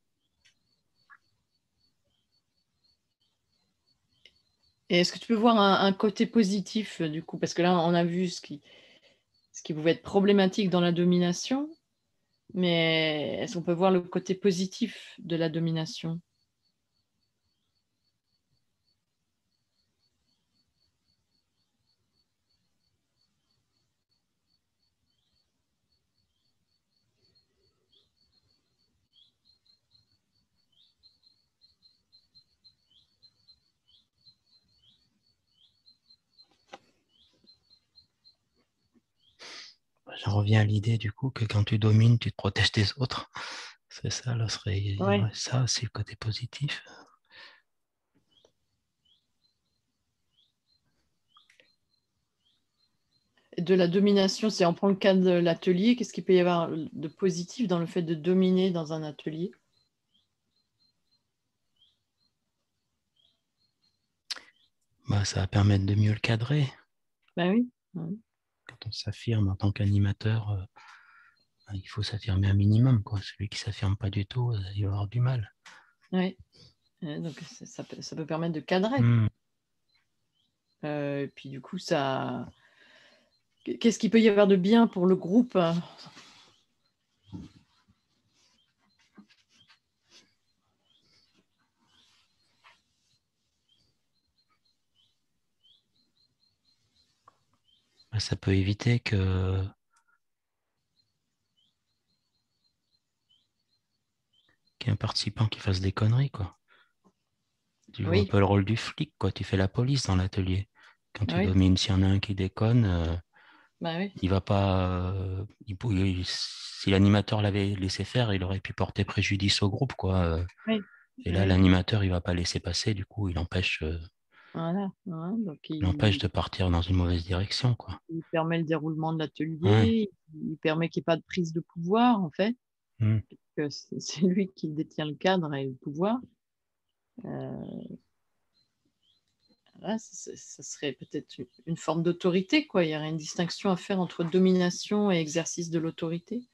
Et est-ce que tu peux voir un côté positif du coup? Parce que là, on a vu ce qui pouvait être problématique dans la domination, mais est-ce qu'on peut voir le côté positif de la domination? j'en reviens à l'idée du coup que quand tu domines, tu te protèges des autres. C'est ça, là, Ouais. ouais, ça, c'est le côté positif. Et de la domination, c'est on prend le cas de l'atelier, qu'est-ce qu'il peut y avoir de positif dans le fait de dominer dans un atelier? Bah, ça va permettre de mieux le cadrer. Ben oui. Ouais. Quand on s'affirme en tant qu'animateur, il faut s'affirmer un minimum, quoi. Celui qui s'affirme pas du tout, il va avoir du mal. Ouais. Donc ça peut permettre de cadrer. Hmm. Et puis du coup, ça. Qu'est-ce qu'il peut y avoir de bien pour le groupe? Bah, ça peut éviter qu'il y ait un participant qui fasse des conneries, quoi. Tu joues un Oui, peu le rôle du flic, quoi. Tu fais la police dans l'atelier. Quand tu oui, domines, s'il y en a un qui déconne, bah oui, il va pas. Si l'animateur l'avait laissé faire, il aurait pu porter préjudice au groupe, quoi. oui, Et là, oui. l'animateur, il va pas laisser passer. Du coup, Voilà. Hein, donc il empêche de partir dans une mauvaise direction, quoi. il permet le déroulement de Ouais. l'atelier, il permet qu'il n'y ait pas de prise de pouvoir, en fait, Hmm. que c'est lui qui détient le cadre et le pouvoir. Euh, Là, ça serait peut-être une forme d'autorité, quoi. Il y aurait une distinction à faire entre domination et exercice de l'autorité.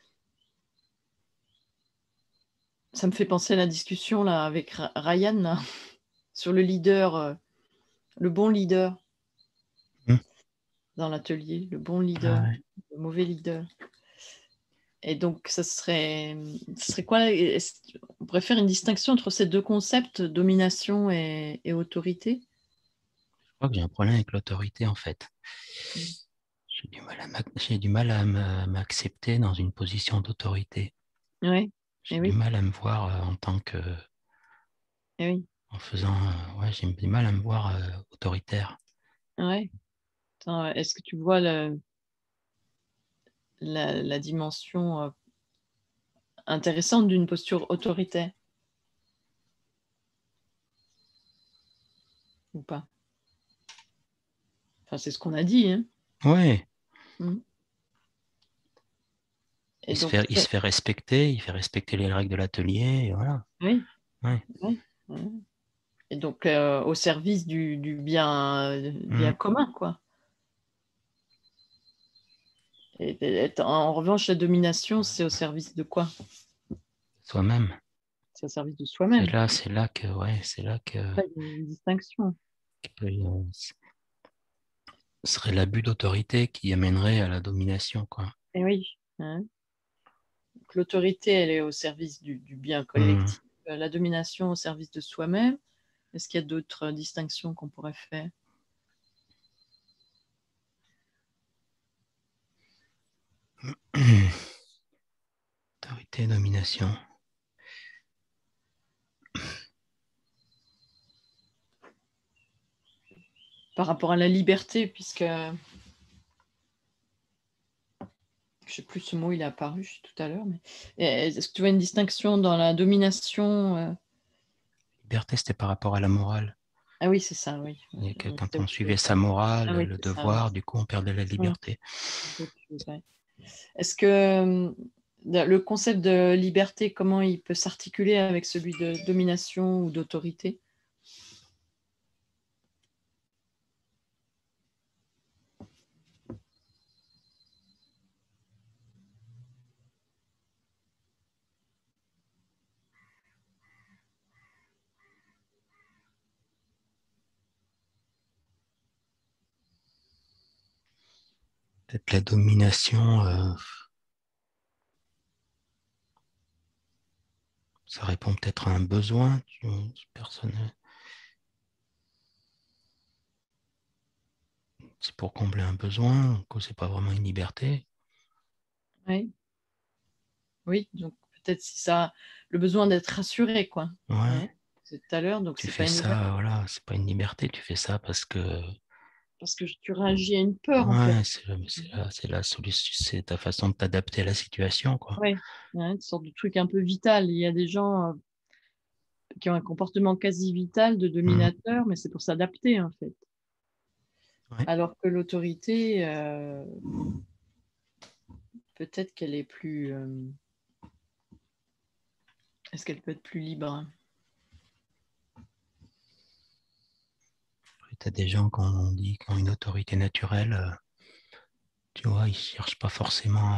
Ça me fait penser à la discussion là avec Ryan là, sur le leader, le bon leader Hmm. dans l'atelier, le bon leader, Ah ouais. le mauvais leader. Et donc, ce serait quoi? On pourrait faire une distinction entre ces deux concepts, domination et autorité? Je crois que j'ai un problème avec l'autorité, en fait. Mm. J'ai du mal à m'accepter dans une position d'autorité. Oui, J'ai et du oui, mal à me voir en tant que, et oui, en faisant, ouais, j'ai du mal à me voir autoritaire. ouais. Attends, est-ce que tu vois la dimension intéressante d'une posture autoritaire ou pas? Enfin, c'est ce qu'on a dit, hein. Ouais, Mm. Et donc, il se fait respecter, il fait respecter les règles de l'atelier, et voilà. oui, Ouais. oui, ouais. Et donc, au service du bien Mm. commun, quoi. Et en revanche, la domination, c'est au service de quoi? Soi-même. C'est au service de soi-même. C'est là que, ouais, c'est là Là, il y a une distinction. ce serait l'abus d'autorité qui amènerait à la domination, quoi. Et oui, hein. Donc, l'autorité, elle est au service du bien Mm. collectif. La domination au service de soi-même. Est-ce qu'il y a d'autres distinctions qu'on pourrait faire? Autorité, domination. Par rapport à la liberté, puisque je sais plus ce mot, il est apparu tout à l'heure, mais est-ce que tu vois une distinction dans la domination? Liberté, c'était par rapport à la morale. Ah oui, c'est ça, oui. Et que Ouais, quand c'est on autre suivait chose. sa morale, Ah oui, le c'est ça, oui. devoir, du coup, on perdait la Hum, liberté. c'est autre chose, ouais. Est-ce que le concept de liberté, comment il peut s'articuler avec celui de domination ou d'autorité? Peut-être la domination, ça répond peut-être à un besoin personnel. C'est pour combler un besoin, donc c'est pas vraiment une liberté. Oui, oui, donc peut-être si ça, le besoin d'être rassuré, quoi. Ouais, Hein, c'est tout à l'heure, donc tu c'est pas fais une liberté. ça, voilà, c'est pas une liberté, tu fais ça parce que Parce que tu réagis à une peur, en fait. Ouais, c'est la solution, c'est ta façon de t'adapter à la situation, quoi. Ouais, ouais, une sorte de truc un peu vital. Il y a des gens qui ont un comportement quasi vital de Mhm. dominateur, mais c'est pour s'adapter, en fait. Ouais. Alors que l'autorité, peut-être qu'elle est plus... est-ce qu'elle peut être plus libre? Tu as des gens qui ont une autorité naturelle, tu vois, ils cherchent pas forcément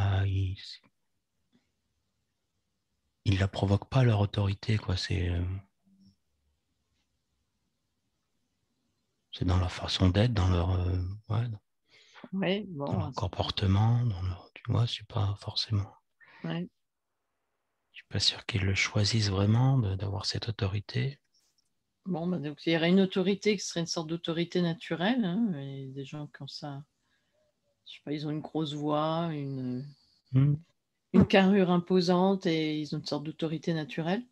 ils la provoquent pas leur autorité, quoi. C'est dans leur façon d'être, ouais, Ouais, dans bon, leur comportement, tu vois, ouais. je suis pas sûr qu'ils le choisissent vraiment d'avoir cette autorité. Bon, bah, donc il y aurait une autorité qui serait une sorte d'autorité naturelle, hein, et des gens qui ont ça, je sais pas, ils ont une grosse voix, Hmm. une carrure imposante et ils ont une sorte d'autorité naturelle.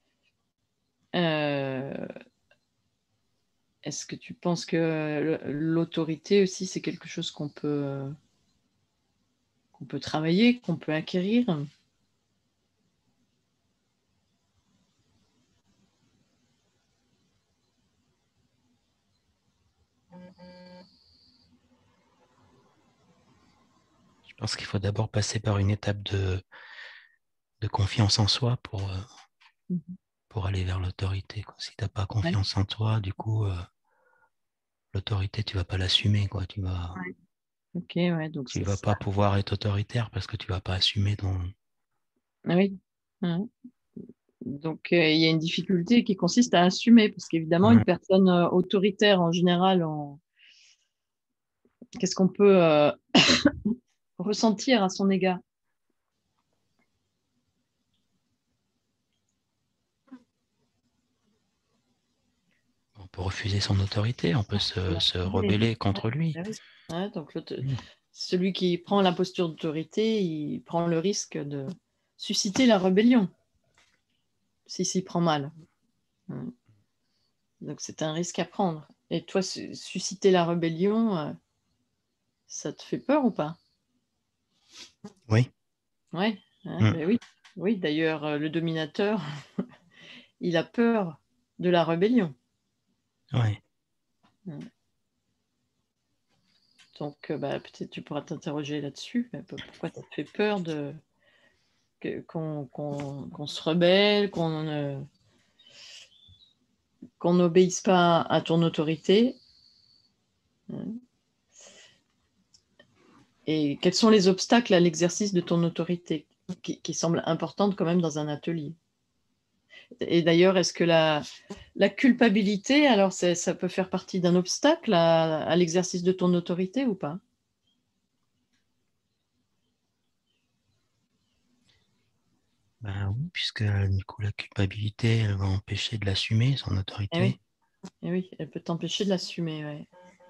Euh, Est-ce que tu penses que l'autorité aussi, c'est quelque chose qu'on peut travailler, qu'on peut acquérir? Je pense qu'il faut d'abord passer par une étape de confiance en soi Mhm. pour aller vers l'autorité, quoi. Si tu n'as pas Ouais, confiance en toi, du coup, l'autorité, tu vas pas l'assumer, quoi. ouais. Ok, ouais, donc Tu c'est vas ça. pas pouvoir être autoritaire parce que tu vas pas assumer ton. Ah oui. Ouais. Donc il y a une difficulté qui consiste à assumer, parce qu'évidemment, une Ouais. personne autoritaire en général, qu'est-ce qu'on peut ressentir à son égard? On peut refuser son autorité, on peut se rebeller contre lui. Ah oui. Ouais, donc Mm. celui qui prend la posture d'autorité, il prend le risque de susciter la rébellion s'il s'y prend mal. Ouais. Donc c'est un risque à prendre. Et toi, susciter la rébellion, ça te fait peur ou pas? Oui. Ouais, hein, Mm. ben oui. Oui, d'ailleurs, le dominateur, il a peur de la rébellion. Ouais. Ouais. Donc, bah, peut-être tu pourras t'interroger là-dessus. Pourquoi ça te fait peur qu'on se rebelle, qu'on n'obéisse pas à ton autorité? Hein. Et quels sont les obstacles à l'exercice de ton autorité qui semblent importantes quand même dans un atelier? Et d'ailleurs, est-ce que la culpabilité, alors ça peut faire partie d'un obstacle à l'exercice de ton autorité ou pas? Ben oui, puisque du coup la culpabilité, elle va empêcher de l'assumer, son Eh oui, autorité. eh oui, elle peut t'empêcher de l'assumer. Ouais.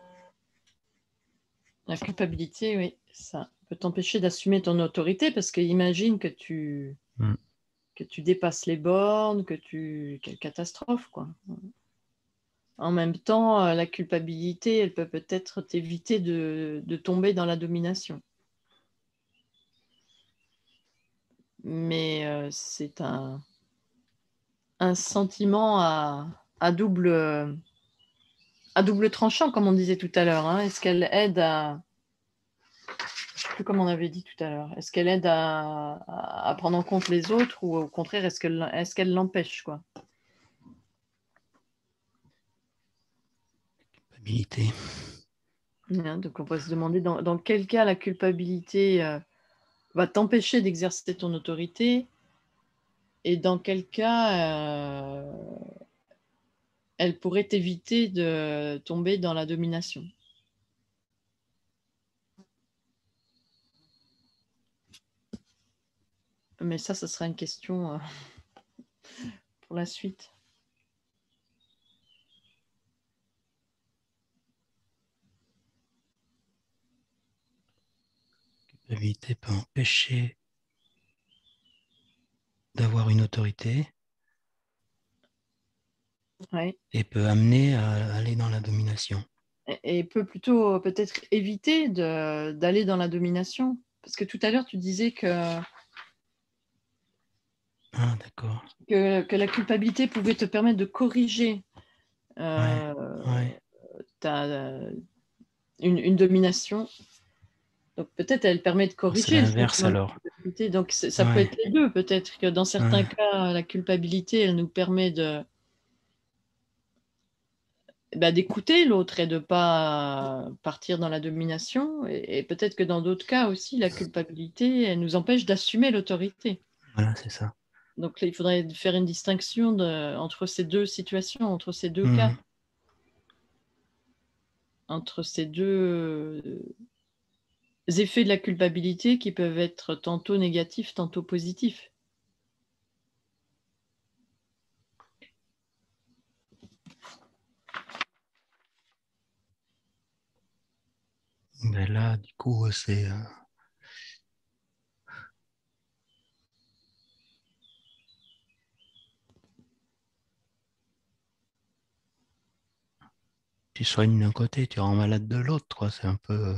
La culpabilité, oui, ça peut t'empêcher d'assumer ton autorité parce que imagine Mm. que tu dépasses les bornes, quelle catastrophe, quoi. En même temps, la culpabilité, elle peut peut-être t'éviter de tomber dans la domination. Mais c'est un sentiment à double tranchant, comme on disait tout à l'heure, hein. Est-ce qu'elle aide je sais plus comment on avait dit tout à l'heure, est-ce qu'elle aide à prendre en compte les autres ou au contraire, est-ce qu'elle l'empêche, quoi? Culpabilité. Hein, donc on peut se demander dans quel cas la culpabilité va t'empêcher d'exercer ton autorité et dans quel cas elle pourrait t'éviter de tomber dans la domination. Mais ça sera une question pour la suite. Culpabilité peut empêcher d'avoir une autorité Ouais. et peut amener à aller dans la domination. et peut plutôt peut-être éviter d'aller dans la domination. Parce que tout à l'heure, tu disais Ah, d'accord. que la culpabilité pouvait te permettre de corriger Ouais, ouais. une domination. Donc peut-être elle permet de C'est corriger le l'inverse sentiment de alors. culpabilité. Donc ça peut Ouais, être les deux. Peut-être que dans certains ouais. cas, la culpabilité, elle nous permet d'écouter l'autre et de ne pas partir dans la domination. Et peut-être que dans d'autres cas aussi, la culpabilité, elle nous empêche d'assumer l'autorité. Voilà, c'est ça. Donc il faudrait faire une distinction entre ces deux situations, entre ces deux cas, Mhm. entre ces deux effets de la culpabilité qui peuvent être tantôt négatifs, tantôt positifs. Mais là, du coup, c'est... tu soignes d'un côté, tu rends malade de l'autre, quoi. C'est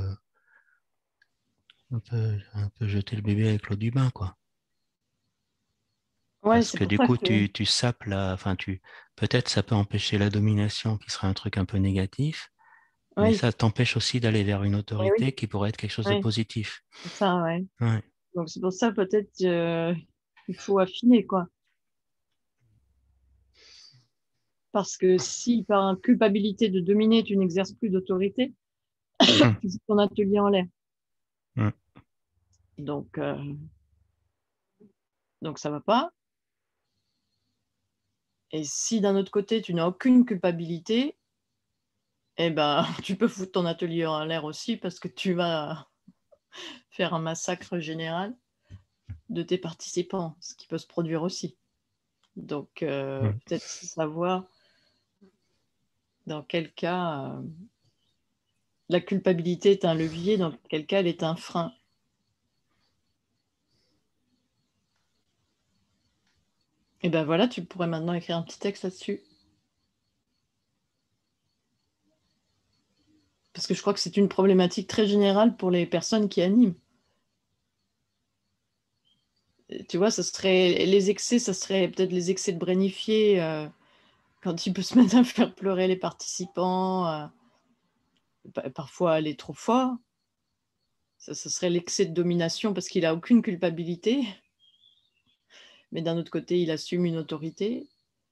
un peu jeter le bébé avec l'eau du bain, quoi. Ouais, Parce c'est que pour du ça coup, que tu sapes enfin, peut-être ça peut empêcher la domination qui serait un truc un peu négatif, mais oui, ça t'empêche aussi d'aller vers une oui, oui, autorité qui pourrait être quelque chose de oui, positif. c'est ça, ouais. Ouais. Donc c'est pour ça peut-être qu'il faut affiner, quoi. Parce que si par culpabilité de dominer, tu n'exerces plus d'autorité, tu fous ton atelier en l'air. Mm. Donc, donc ça va pas. Et si d'un autre côté, tu n'as aucune culpabilité, eh ben, tu peux foutre ton atelier en l'air aussi parce que tu vas faire un massacre général de tes participants, ce qui peut se produire aussi. Donc, Mm. peut-être savoir dans quel cas la culpabilité est un levier, dans quel cas elle est un frein. Et ben voilà, tu pourrais maintenant écrire un petit texte là-dessus. Parce que je crois que c'est une problématique très générale pour les personnes qui animent. Tu vois, ça serait les excès, ça serait peut-être les excès de brainifier quand il peut se mettre à faire pleurer les participants, parfois aller trop fort. Ça serait l'excès de domination parce qu'il n'a aucune culpabilité, mais d'un autre côté, il assume une autorité.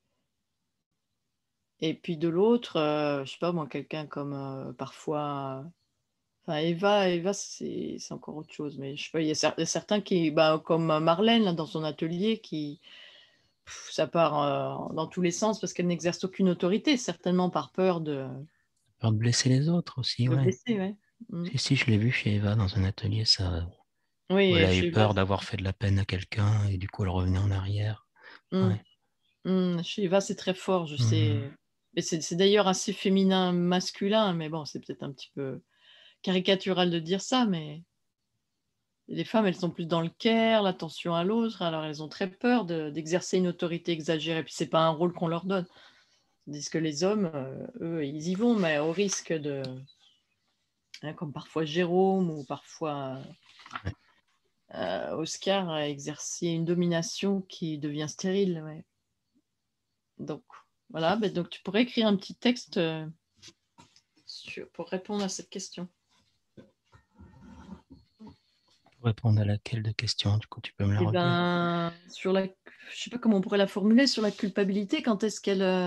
Et puis de l'autre, je sais pas moi, quelqu'un comme parfois. Enfin, Eva c'est encore autre chose. Mais je sais pas, il y a certains qui, comme Marlène là, dans son atelier, qui ça part dans tous les sens parce qu'elle n'exerce aucune autorité, certainement par peur Peur de blesser les autres aussi, de ouais. blesser. Ouais. Mm. Si, je l'ai vu chez Eva dans un atelier, ça, Oui, où elle a eu chez Eva, peur d'avoir fait de la peine à quelqu'un et du coup elle revenait en arrière. mm, Ouais. chez Eva, c'est très fort, je Mhm. sais. Mais c'est d'ailleurs assez féminin, masculin, mais bon, c'est peut-être un petit peu caricatural de dire ça, mais les femmes, elles sont plus dans le care, l'attention à l'autre, alors elles ont très peur d'exercer une autorité exagérée. Puis c'est pas un rôle qu'on leur donne. Tandis que les hommes, eux, ils y vont, mais au risque hein, comme parfois Jérôme ou parfois Ouais. Oscar a exercé une domination qui devient stérile. Ouais. Donc voilà, donc tu pourrais écrire un petit texte pour répondre à cette question. Pour répondre à laquelle de questions, du coup, tu peux me la Et redire. ben je sais pas comment on pourrait la formuler sur la culpabilité. Quand est-ce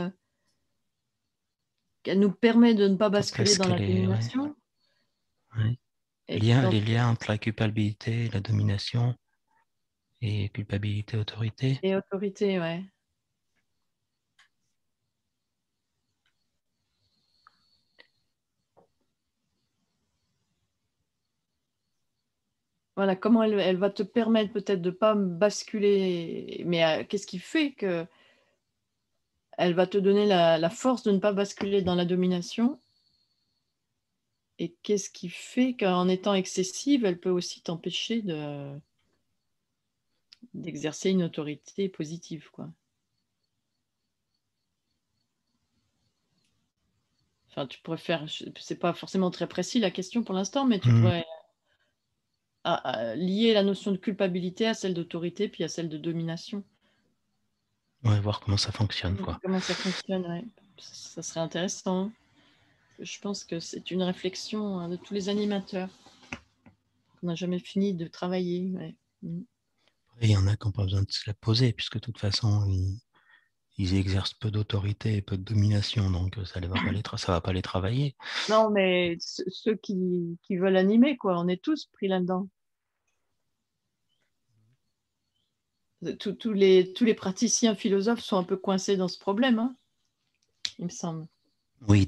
qu'elle nous permet de ne pas Quand basculer est-ce dans la qu'elle est... Ouais, domination ouais. et quand Les liens entre la culpabilité, la domination et culpabilité, autorité. et autorité, ouais. Voilà, comment elle va te permettre peut-être de ne pas basculer, mais qu'est-ce qui fait que elle va te donner la force de ne pas basculer dans la domination et qu'est-ce qui fait qu'en étant excessive, elle peut aussi t'empêcher d'exercer une autorité positive, quoi. Enfin, tu pourrais faire, c'est pas forcément très précis la question pour l'instant, mais tu Hmm. pourrais lier la notion de culpabilité à celle d'autorité, puis à celle de domination. Ouais, voir comment ça fonctionne, quoi. Comment ça fonctionne, ouais. Ça serait intéressant. Je pense que c'est une réflexion de tous les animateurs qu'on n'a jamais fini de travailler. Ouais. Et il y en a qui n'ont pas besoin de se la poser, puisque de toute façon, ils exercent peu d'autorité et peu de domination, donc ça ne va pas ça va pas les travailler. Non, mais ceux qui veulent animer, quoi, on est tous pris là-dedans. Tous les praticiens philosophes sont un peu coincés dans ce problème, hein, il me semble. Oui,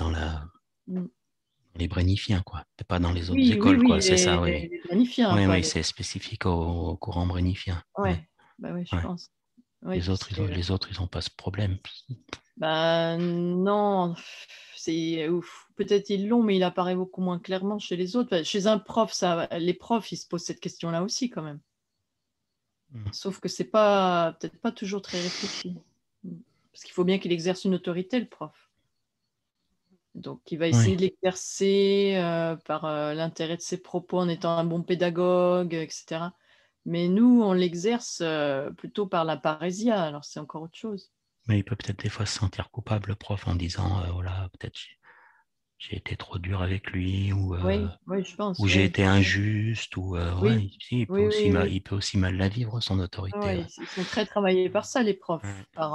les brénifiens, quoi. Pas dans les autres écoles, quoi. Oui, C'est ça, oui. les planifiens, Oui, quoi. oui, c'est spécifique au courant brénifien. Ouais, Ouais, bah ouais, je ouais. pense. Oui, puisque Les autres, ils n'ont pas ce problème. bah non, c'est ouf. Peut-être ils l'ont, mais il apparaît beaucoup moins clairement chez les autres. Bah, chez un prof, les profs, ils se posent cette question-là aussi quand même. Mm. Sauf que c'est pas peut-être pas toujours très réfléchi. Parce qu'il faut bien qu'il exerce une autorité, le prof. Donc, il va essayer Oui, de l'exercer par l'intérêt de ses propos en étant un bon pédagogue, etc. Mais nous, on l'exerce plutôt par la parésia, alors c'est encore autre chose. mais il peut peut-être des fois se sentir coupable, le prof, en disant, voilà, peut-être j'ai été trop dur avec lui, Oui, oui, je ou pense, j'ai oui. été injuste, ou Oui, ouais, si, oui, oui, oui. il peut aussi mal la vivre, son Ah autorité. ouais, Ouais. ils sont très travaillés par ça, les Ouais. profs, par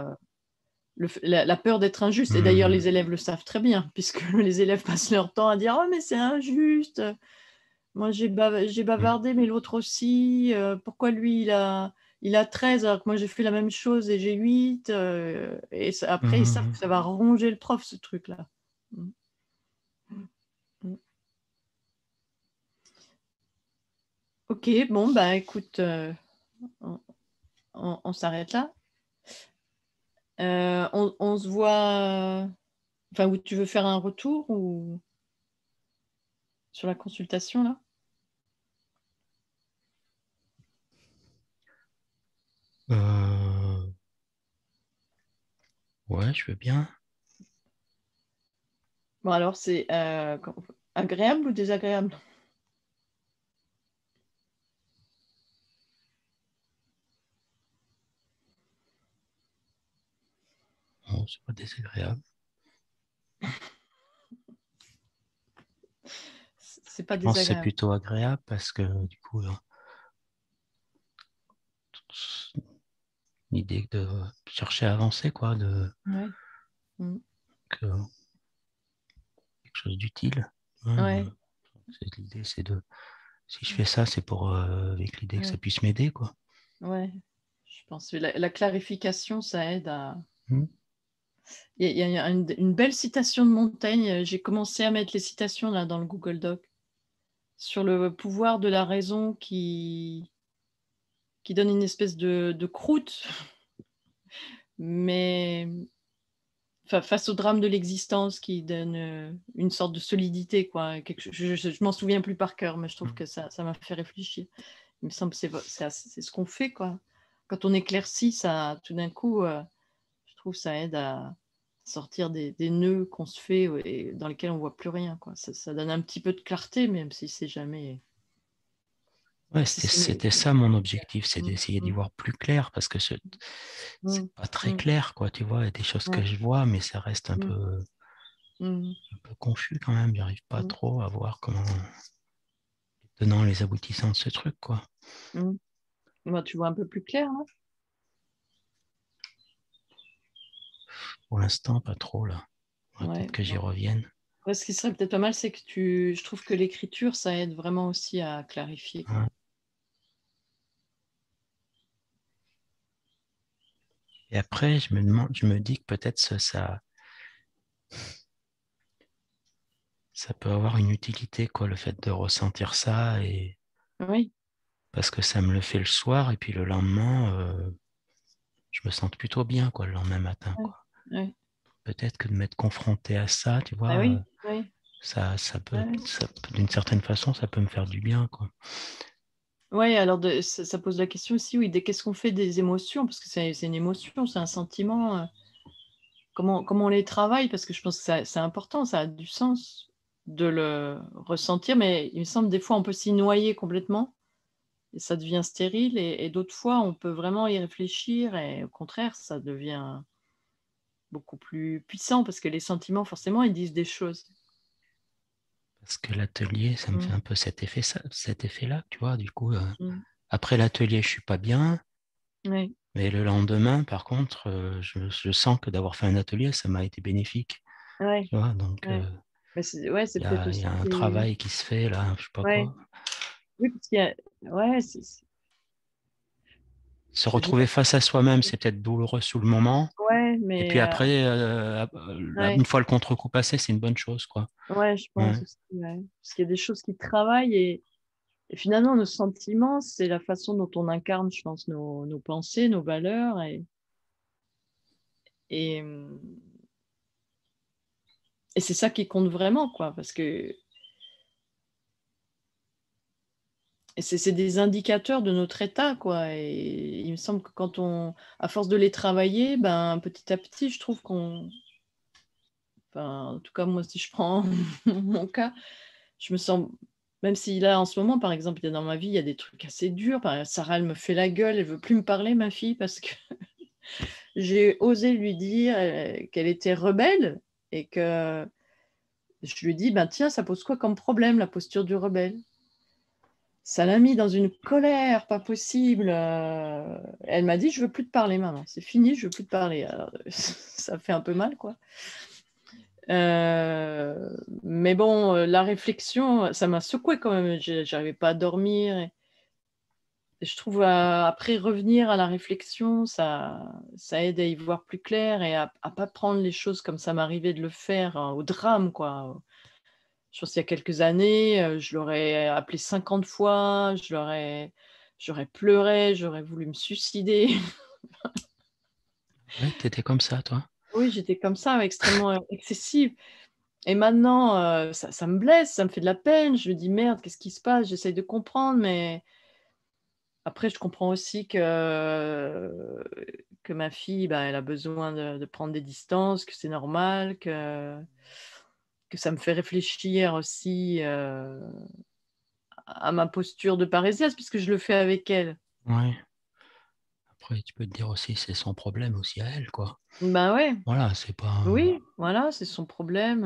la peur d'être injuste. Et d'ailleurs, Mhm. les élèves le savent très bien, puisque les élèves passent leur temps à dire « Oh, mais c'est injuste !» Moi, j'ai Mhm. bavardé, mais l'autre aussi. Pourquoi lui, il a 13 alors que moi, j'ai fait la même chose et j'ai 8 et après, ils savent Mhm. que ça va ronger le prof, ce truc-là. Mm. Mm. Ok, bon, bah écoute, on, on s'arrête là. On se voit. Enfin, où tu veux faire un retour ou sur la consultation, là? Euh, ouais, je veux bien. Bon, alors, c'est agréable ou désagréable? Bon, c'est pas désagréable. C'est pas Je pense que c'est désagréable. plutôt agréable parce que du coup, l'idée de chercher à avancer, quoi, Ouais. Mm. que, quelque chose d'utile. Hein, Ouais. l'idée, c'est de, si je fais ça, c'est pour, avec l'idée que ça Ouais. puisse m'aider, quoi. Ouais. Je pense que la clarification, ça aide à. Hmm. Il y a une belle citation de Montaigne. J'ai commencé à mettre les citations là dans le Google Doc sur le pouvoir de la raison qui donne une espèce de croûte, mais face au drame de l'existence qui donne une sorte de solidité, quoi. Je m'en souviens plus par cœur, mais je trouve que ça m'a fait réfléchir. Il me semble que c'est ce qu'on fait, quoi. Quand on éclaircit, ça, tout d'un coup, je trouve que ça aide à sortir des nœuds qu'on se fait et dans lesquels on voit plus rien, quoi. Ça donne un petit peu de clarté, même si c'est jamais. Ouais, Si c'est c'était ça mon objectif, c'est Mm, d'essayer d'y mm, voir plus clair parce que c'est mm, pas très mm, clair, quoi, tu vois, il y a des choses que ouais, je vois, mais ça reste mm, mm, un peu confus quand même, j'arrive pas mm, trop à voir comment, les tenants, les aboutissants de ce truc, quoi. mm. Moi, tu vois un peu plus clair, là? Pour l'instant, pas trop, là. Faudrait Ouais. peut-être que j'y Bon. revienne. Ouais, ce qui serait peut-être pas mal, c'est que je trouve que l'écriture, ça aide vraiment aussi à clarifier, quoi. Hein. Et après, je me dis que peut-être ça peut avoir une utilité, quoi, le fait de ressentir ça, et Oui, parce que ça me le fait le soir, et puis le lendemain, je me sens plutôt bien, quoi, le lendemain matin, oui, quoi. oui. Peut-être que de m'être confronté à ça, tu Ah vois, oui, oui. Ouais. d'une certaine façon, ça peut me faire du bien, quoi. Ouais, alors ça pose la question aussi, oui, qu'est-ce qu'on fait des émotions? Parce que c'est une émotion, c'est un sentiment. comment on les travaille, parce que je pense que c'est important, ça a du sens de le ressentir, mais il me semble des fois on peut s'y noyer complètement et ça devient stérile et d'autres fois on peut vraiment y réfléchir et au contraire ça devient beaucoup plus puissant parce que les sentiments forcément ils disent des choses. Parce que l'atelier, ça me fait Mmh. un peu cet effet-là, tu vois. Du coup, Mmh. après l'atelier, je suis pas bien. Oui, Mais le lendemain, par contre, je sens que d'avoir fait un atelier, ça m'a été bénéfique. ouais, Tu vois, donc, ouais. Mais c'est il y peut-être a, il y aussi a un des travail qui se fait là, je sais pas ouais, quoi. oui parce qu'il y a ouais, Se je veux dire retrouver face à soi-même, c'est peut-être douloureux sous le moment. ouais, Et puis mais après, ouais. une fois le contre-coup passé, c'est une bonne chose, quoi. Ouais, je Ouais. pense aussi, ouais. Parce qu'il y a des choses qui travaillent et finalement, nos sentiments, c'est la façon dont on incarne, je pense, nos pensées, nos valeurs et, mmh, et c'est ça qui compte vraiment, quoi. Parce que et c'est des indicateurs de notre état, quoi. Et il me semble que quand à force de les travailler, ben, petit à petit, je trouve enfin, en tout cas, moi, si je prends mon cas, je me sens même si là, en ce moment, par exemple, il y a dans ma vie, il y a des trucs assez durs. Par exemple, Sarah, elle me fait la gueule, elle veut plus me parler, ma fille, parce que j'ai osé lui dire qu'elle était rebelle et que je lui dis, ben tiens, ça pose quoi comme problème, la posture du rebelle? Ça l'a mis dans une colère pas possible. Elle m'a dit, je veux plus te parler, maman. C'est fini, je veux plus te parler. Alors, ça fait un peu mal, quoi. Mais bon, la réflexion, ça m'a secouée quand même. J'arrivais pas à dormir. Et je trouve après revenir à la réflexion, ça aide à y voir plus clair et à pas prendre les choses comme ça m'arrivait de le faire au drame, quoi. Je pense qu'il y a quelques années, je l'aurais appelé 50 fois, j'aurais pleuré, j'aurais voulu me suicider. Ouais, t'étais comme ça, toi. Oui, j'étais comme ça, extrêmement excessive. Et maintenant, ça me blesse, ça me fait de la peine. Je me dis: «Merde, qu'est-ce qui se passe?» J'essaye de comprendre, mais après je comprends aussi que ma fille, bah, elle a besoin de prendre des distances, que c'est normal, que ça me fait réfléchir aussi, à ma posture de parisienne puisque je le fais avec elle. Ouais. Après, tu peux te dire aussi, c'est son problème aussi à elle, quoi. Ben ouais, Voilà, c'est pas. oui, voilà, c'est son problème,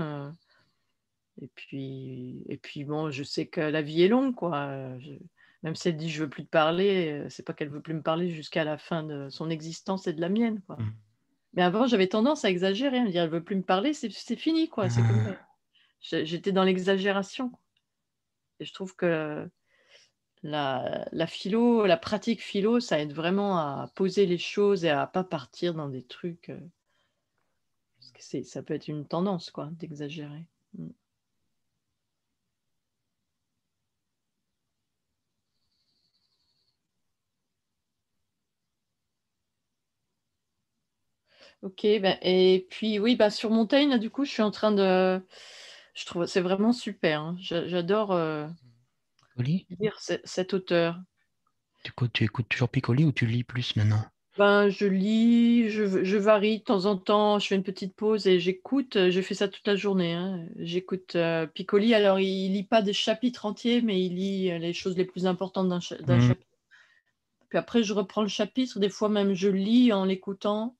et puis bon, je sais que la vie est longue, quoi, même si elle dit: «Je veux plus te parler», c'est pas qu'elle veut plus me parler jusqu'à la fin de son existence et de la mienne, quoi. Mm. Mais avant, j'avais tendance à exagérer, à me dire: «Elle veut plus me parler, c'est fini, quoi, c'est comme ça». J'étais dans l'exagération et je trouve que la philo, la pratique philo, ça aide vraiment à poser les choses et à pas partir dans des trucs, parce que ça peut être une tendance, quoi, d'exagérer. Mmh. OK, bah et puis oui, bah, sur Montaigne, là, du coup, je suis en train de je trouve c'est vraiment super, hein. J'adore, Piccoli? lire cet auteur. Tu écoutes toujours Piccoli ou tu lis plus maintenant? Ben, je lis, je varie de temps en temps, je fais une petite pause et j'écoute, je fais ça toute la journée, hein. J'écoute, Piccoli, alors il lit pas des chapitres entiers, mais il lit, les choses les plus importantes d'un Mm. chapitre. Puis après je reprends le chapitre, des fois même je lis en l'écoutant,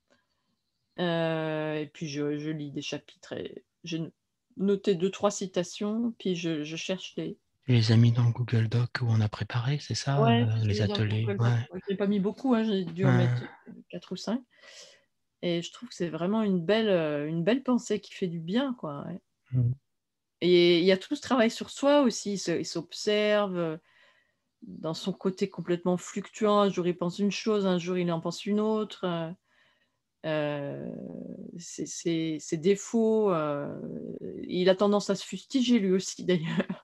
et puis je lis des chapitres et j'ai noté deux trois citations, puis je cherche les Tu les as mis dans le Google Doc où on a préparé, c'est ça, ouais, je les les ai dans ateliers? Google Docs. Ouais. Ouais, je n'ai pas mis beaucoup, hein, j'ai dû en mettre, Ouais. 4 ou 5. Et je trouve que c'est vraiment une belle pensée qui fait du bien, quoi, ouais. Mm. Et il y a tout ce travail sur soi aussi, il s'observe, dans son côté complètement fluctuant. Un jour, il pense une chose, un jour, il en pense une autre, ses défauts, il a tendance à se fustiger lui aussi d'ailleurs.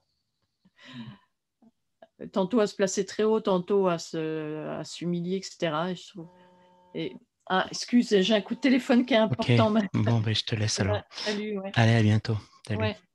Tantôt à se placer très haut, tantôt à s'humilier et cetera et je trouve et ah excuse, j'ai un coup de téléphone qui est Ok, important. bon, ben, je te laisse Ouais, alors. salut, ouais. Allez, à bientôt. Salut. Ouais.